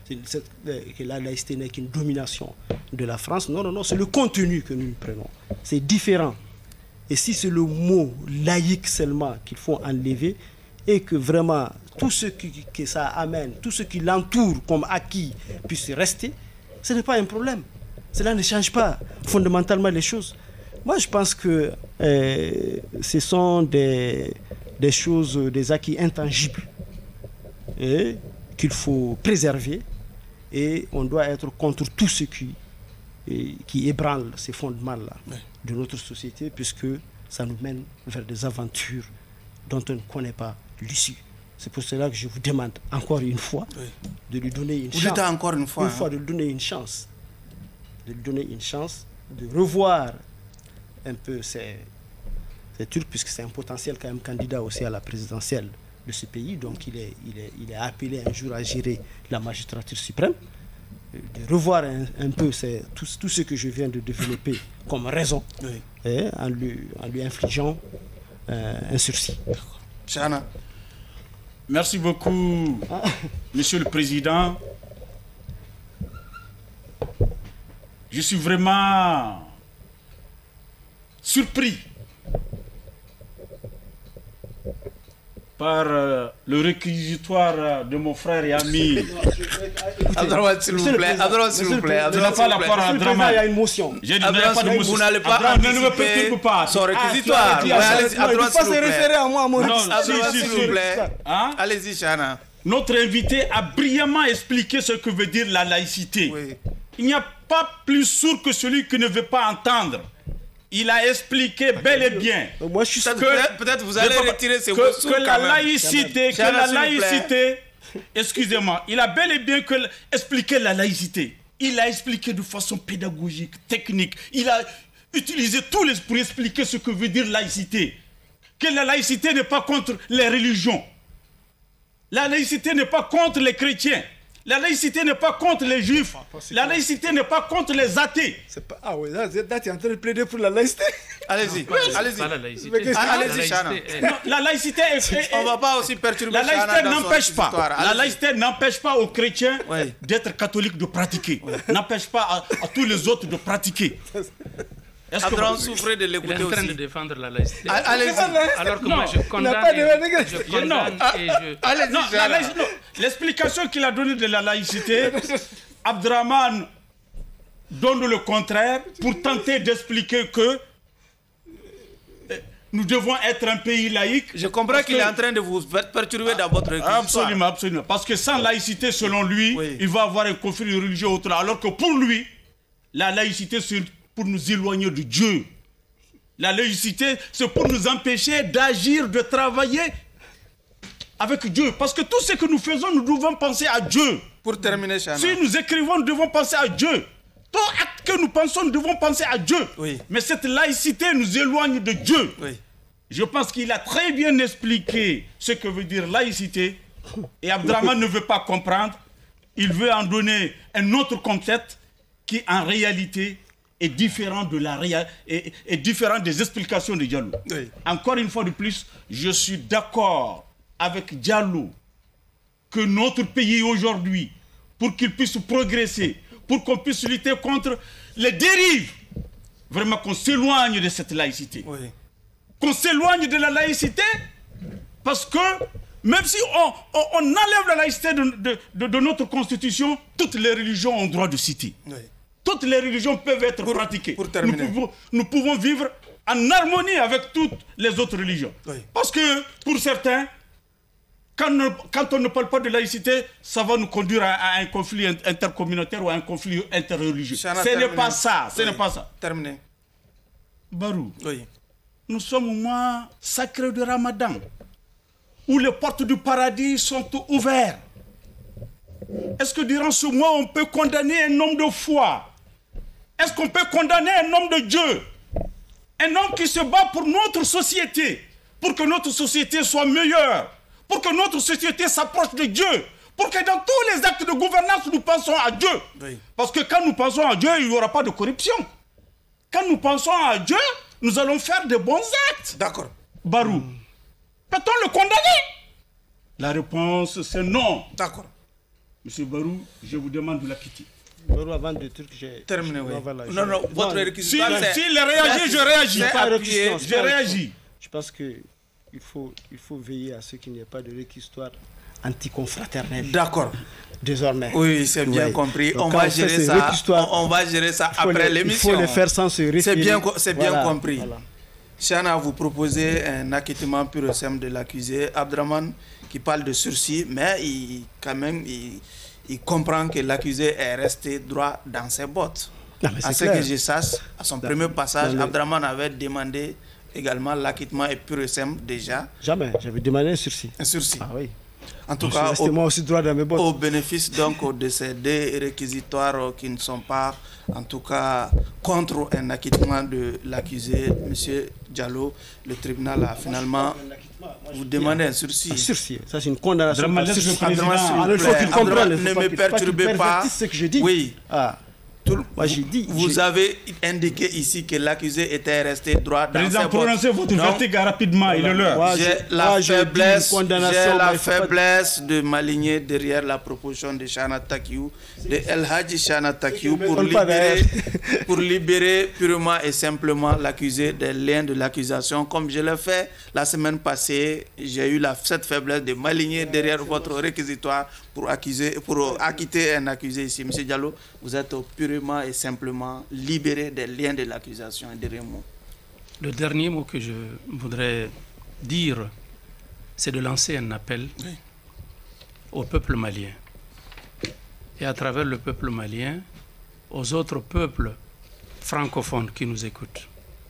que la laïcité n'est qu'une domination de la France. Non, non, non, c'est le contenu que nous prenons. C'est différent. Et si c'est le mot laïque seulement qu'il faut enlever, et que vraiment tout ce qui, que ça amène, tout ce qui l'entoure comme acquis puisse rester, ce n'est pas un problème. Cela ne change pas fondamentalement les choses. Moi, je pense que euh, ce sont des, des choses, des acquis intangibles qu'il faut préserver et on doit être contre tout ce qui, et, qui ébranle ces fondements-là oui. de notre société puisque ça nous mène vers des aventures dont on ne connaît pas l'issue. C'est pour cela que je vous demande encore une fois oui. de lui donner une vous chance. Dites encore une fois. Une hein. fois de lui donner une chance. De lui donner une chance de revoir un peu ces, ces Turcs, puisque c'est un potentiel quand même candidat aussi à la présidentielle de ce pays, donc il est, il est, il est appelé un jour à gérer la magistrature suprême, de revoir un, un peu ces, tout, tout ce que je viens de développer comme raison, oui. et, en, lui, en lui infligeant euh, un sursis. Chana. Merci beaucoup, ah. Monsieur le Président. Je suis vraiment surpris par euh, le réquisitoire euh, de mon frère et ami. Abdraman, s'il vous plaît. Abdraman, s'il vous plaît. Je n'ai pas la parole à Abdraman. Il y a une motion. J'ai dit, pas de motion. Vous n'allez pas ne me perturbe pas. Son réquisitoire. Allez-y, Abdraman, s'il vous plaît. référer à moi, mon Abdraman, s'il vous plaît. Allez-y, Chana. Notre invité a brillamment expliqué ce que veut dire la laïcité. Oui. Il n'y a pas plus sourd que celui qui ne veut pas entendre. Il a expliqué bel et bien. Moi, je suis que peut-être vous allez retirer ces mots que, que la laïcité, que la laïcité, excusez-moi, il a bel et bien que, expliqué la laïcité. Il a expliqué de façon pédagogique, technique. Il a utilisé tous les pour expliquer ce que veut dire laïcité. Que la laïcité n'est pas contre les religions. La laïcité n'est pas contre les chrétiens. La laïcité n'est pas contre les juifs. La laïcité n'est pas contre les athées. Pas... Ah oui, là, tu es en train de plaider pour la laïcité. Allez-y, allez-y. Pas la laïcité. Allez-y, Chana. La laïcité est... On ne va pas aussi perturber la laïcité n'empêche pas. La laïcité n'empêche pas aux chrétiens oui. d'être catholiques de pratiquer. Oui. N'empêche pas à, à tous les autres de pratiquer. Abdraman souffrait de l'écouter aussi. Il est en train de défendre la laïcité. Allez-y. Alors que non, moi je condamne, et, je condamne et je... Allez-y, non, la non, l'explication qu'il a donnée de la laïcité, Abdraman donne le contraire pour tenter d'expliquer que nous devons être un pays laïque. Je comprends qu'il est en train de vous perturber dans votre histoire. Absolument, absolument. Parce que sans laïcité, selon lui, oui. il va avoir un conflit religieux autre. Alors que pour lui, la laïcité, c'est pour nous éloigner de Dieu. La laïcité, c'est pour nous empêcher d'agir, de travailler avec Dieu. Parce que tout ce que nous faisons, nous devons penser à Dieu. Pour terminer, Chana. Si nous écrivons, nous devons penser à Dieu. Tout acte que nous pensons, nous devons penser à Dieu. Oui. Mais cette laïcité nous éloigne de Dieu. Oui. Je pense qu'il a très bien expliqué ce que veut dire laïcité. Et Abdraman ne veut pas comprendre. Il veut en donner un autre concept qui, en réalité, est différent, de la réa- est, est différent des explications de Diallo. Oui. Encore une fois de plus, je suis d'accord avec Diallo que notre pays aujourd'hui, pour qu'il puisse progresser, pour qu'on puisse lutter contre les dérives, vraiment qu'on s'éloigne de cette laïcité. Oui. Qu'on s'éloigne de la laïcité, parce que même si on, on, on enlève la laïcité de, de, de, de notre constitution, toutes les religions ont droit de citer. Oui. Toutes les religions peuvent être pour, pratiquées. Pour terminer. Nous pouvons, nous pouvons vivre en harmonie avec toutes les autres religions. Oui. Parce que pour certains, quand, ne, quand on ne parle pas de laïcité, ça va nous conduire à, à un conflit intercommunautaire ou à un conflit interreligieux. Chana, ce terminé. n'est pas ça. Ce oui. n'est pas ça. Terminé. Barou. Oui. Nous sommes au mois sacré de Ramadan, où les portes du paradis sont ouvertes. Est-ce que durant ce mois, on peut condamner un homme de foi? Est-ce qu'on peut condamner un homme de Dieu? Un homme qui se bat pour notre société, pour que notre société soit meilleure, pour que notre société s'approche de Dieu, pour que dans tous les actes de gouvernance, nous pensons à Dieu. Oui. Parce que quand nous pensons à Dieu, il n'y aura pas de corruption. Quand nous pensons à Dieu, nous allons faire de bons actes. D'accord. Barou, mmh. peut-on le condamner? La réponse, c'est non. D'accord. Monsieur Barou, je vous demande de la quitter. Barou, avant de truc, j'ai terminé. Oui. Voilà, non, non, votre réquisitoire, si, s'il réagit, je réagis. Pas je réagis. Je pense qu'il faut, il faut veiller à ce qu'il n'y ait pas de réquisitoire anticonfraternelle. D'accord. Désormais. Oui, c'est bien oui. compris. On va, gérer ça, on, on va gérer ça après l'émission. Il faut le faire sans se référer. C'est bien, c'est bien voilà, compris. Voilà. Chana, vous proposez un acquittement pur et simple de l'accusé. Abdraman, qui parle de sursis, mais il, quand même, il, il comprend que l'accusé est resté droit dans ses bottes. Non, à ce clair. que je sache, à son dans, premier passage, Abdraman avait demandé également l'acquittement est pur et simple déjà. Jamais, j'avais demandé un sursis. Un sursis. Ah oui. En tout cas, au, moi aussi droit dans mes bottes. Au bénéfice donc de ces deux réquisitoires qui ne sont pas, en tout cas, contre un acquittement de l'accusé, M. Diallo, le tribunal a finalement vous demandez un sursis. Un sursis, ça c'est une condamnation. Il faut qu'il comprenne. Ne me perturbez pas. Ce que je dis. Oui. Ah. Tout, Moi, j'ai dit, vous j'ai... avez indiqué ici que l'accusé était resté droit dans Président, ses bottes. prononcez votre verdict rapidement, il est l'heure. J'ai la moi, faiblesse, j'ai la faiblesse pas... de m'aligner derrière la proposition de Chana Takiou, de El Hadji Chana Takiou, pour libérer, pour libérer purement et simplement l'accusé des liens de l'accusation. Comme je l'ai fait la semaine passée, j'ai eu la, cette faiblesse de m'aligner derrière votre réquisitoire pour, accuser, pour acquitter un accusé ici. Monsieur Diallo, vous êtes purement et simplement libéré des liens de l'accusation. Un dernier mot. Le dernier mot que je voudrais dire, c'est de lancer un appel oui. au peuple malien. Et à travers le peuple malien, aux autres peuples francophones qui nous écoutent.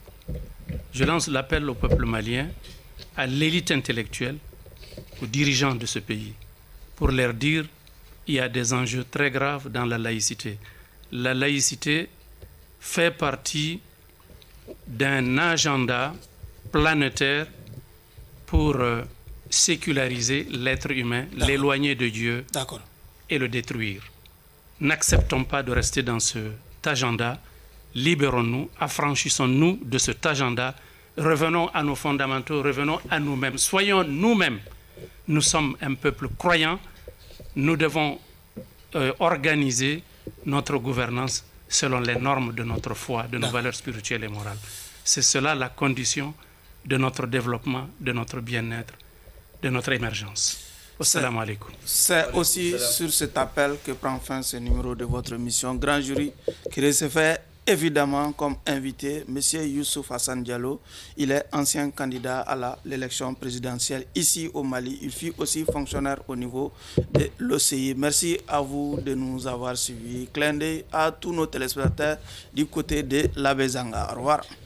Je lance l'appel au peuple malien, à l'élite intellectuelle, aux dirigeants de ce pays, pour leur dire qu'il y a des enjeux très graves dans la laïcité. La laïcité fait partie d'un agenda planétaire pour euh, séculariser l'être humain, l'éloigner de Dieu et le détruire. N'acceptons pas de rester dans cet agenda. Libérons-nous, affranchissons-nous de cet agenda. Revenons à nos fondamentaux, revenons à nous-mêmes. Soyons nous-mêmes. Nous sommes un peuple croyant. Nous devons euh, organiser notre gouvernance selon les normes de notre foi, de nos valeurs spirituelles et morales. C'est cela la condition de notre développement, de notre bien-être, de notre émergence. Wassalamu alaikum. C'est aussi sur cet appel que prend fin ce numéro de votre émission Grand Jury, qui recevait évidemment comme invité M. Youssouf Hassan Diallo. Il est ancien candidat à l'élection présidentielle ici au Mali. Il fut aussi fonctionnaire au niveau de l'O C I. Merci à vous de nous avoir suivis. Clin d'œil à tous nos téléspectateurs du côté de l'Abezanga. Au revoir.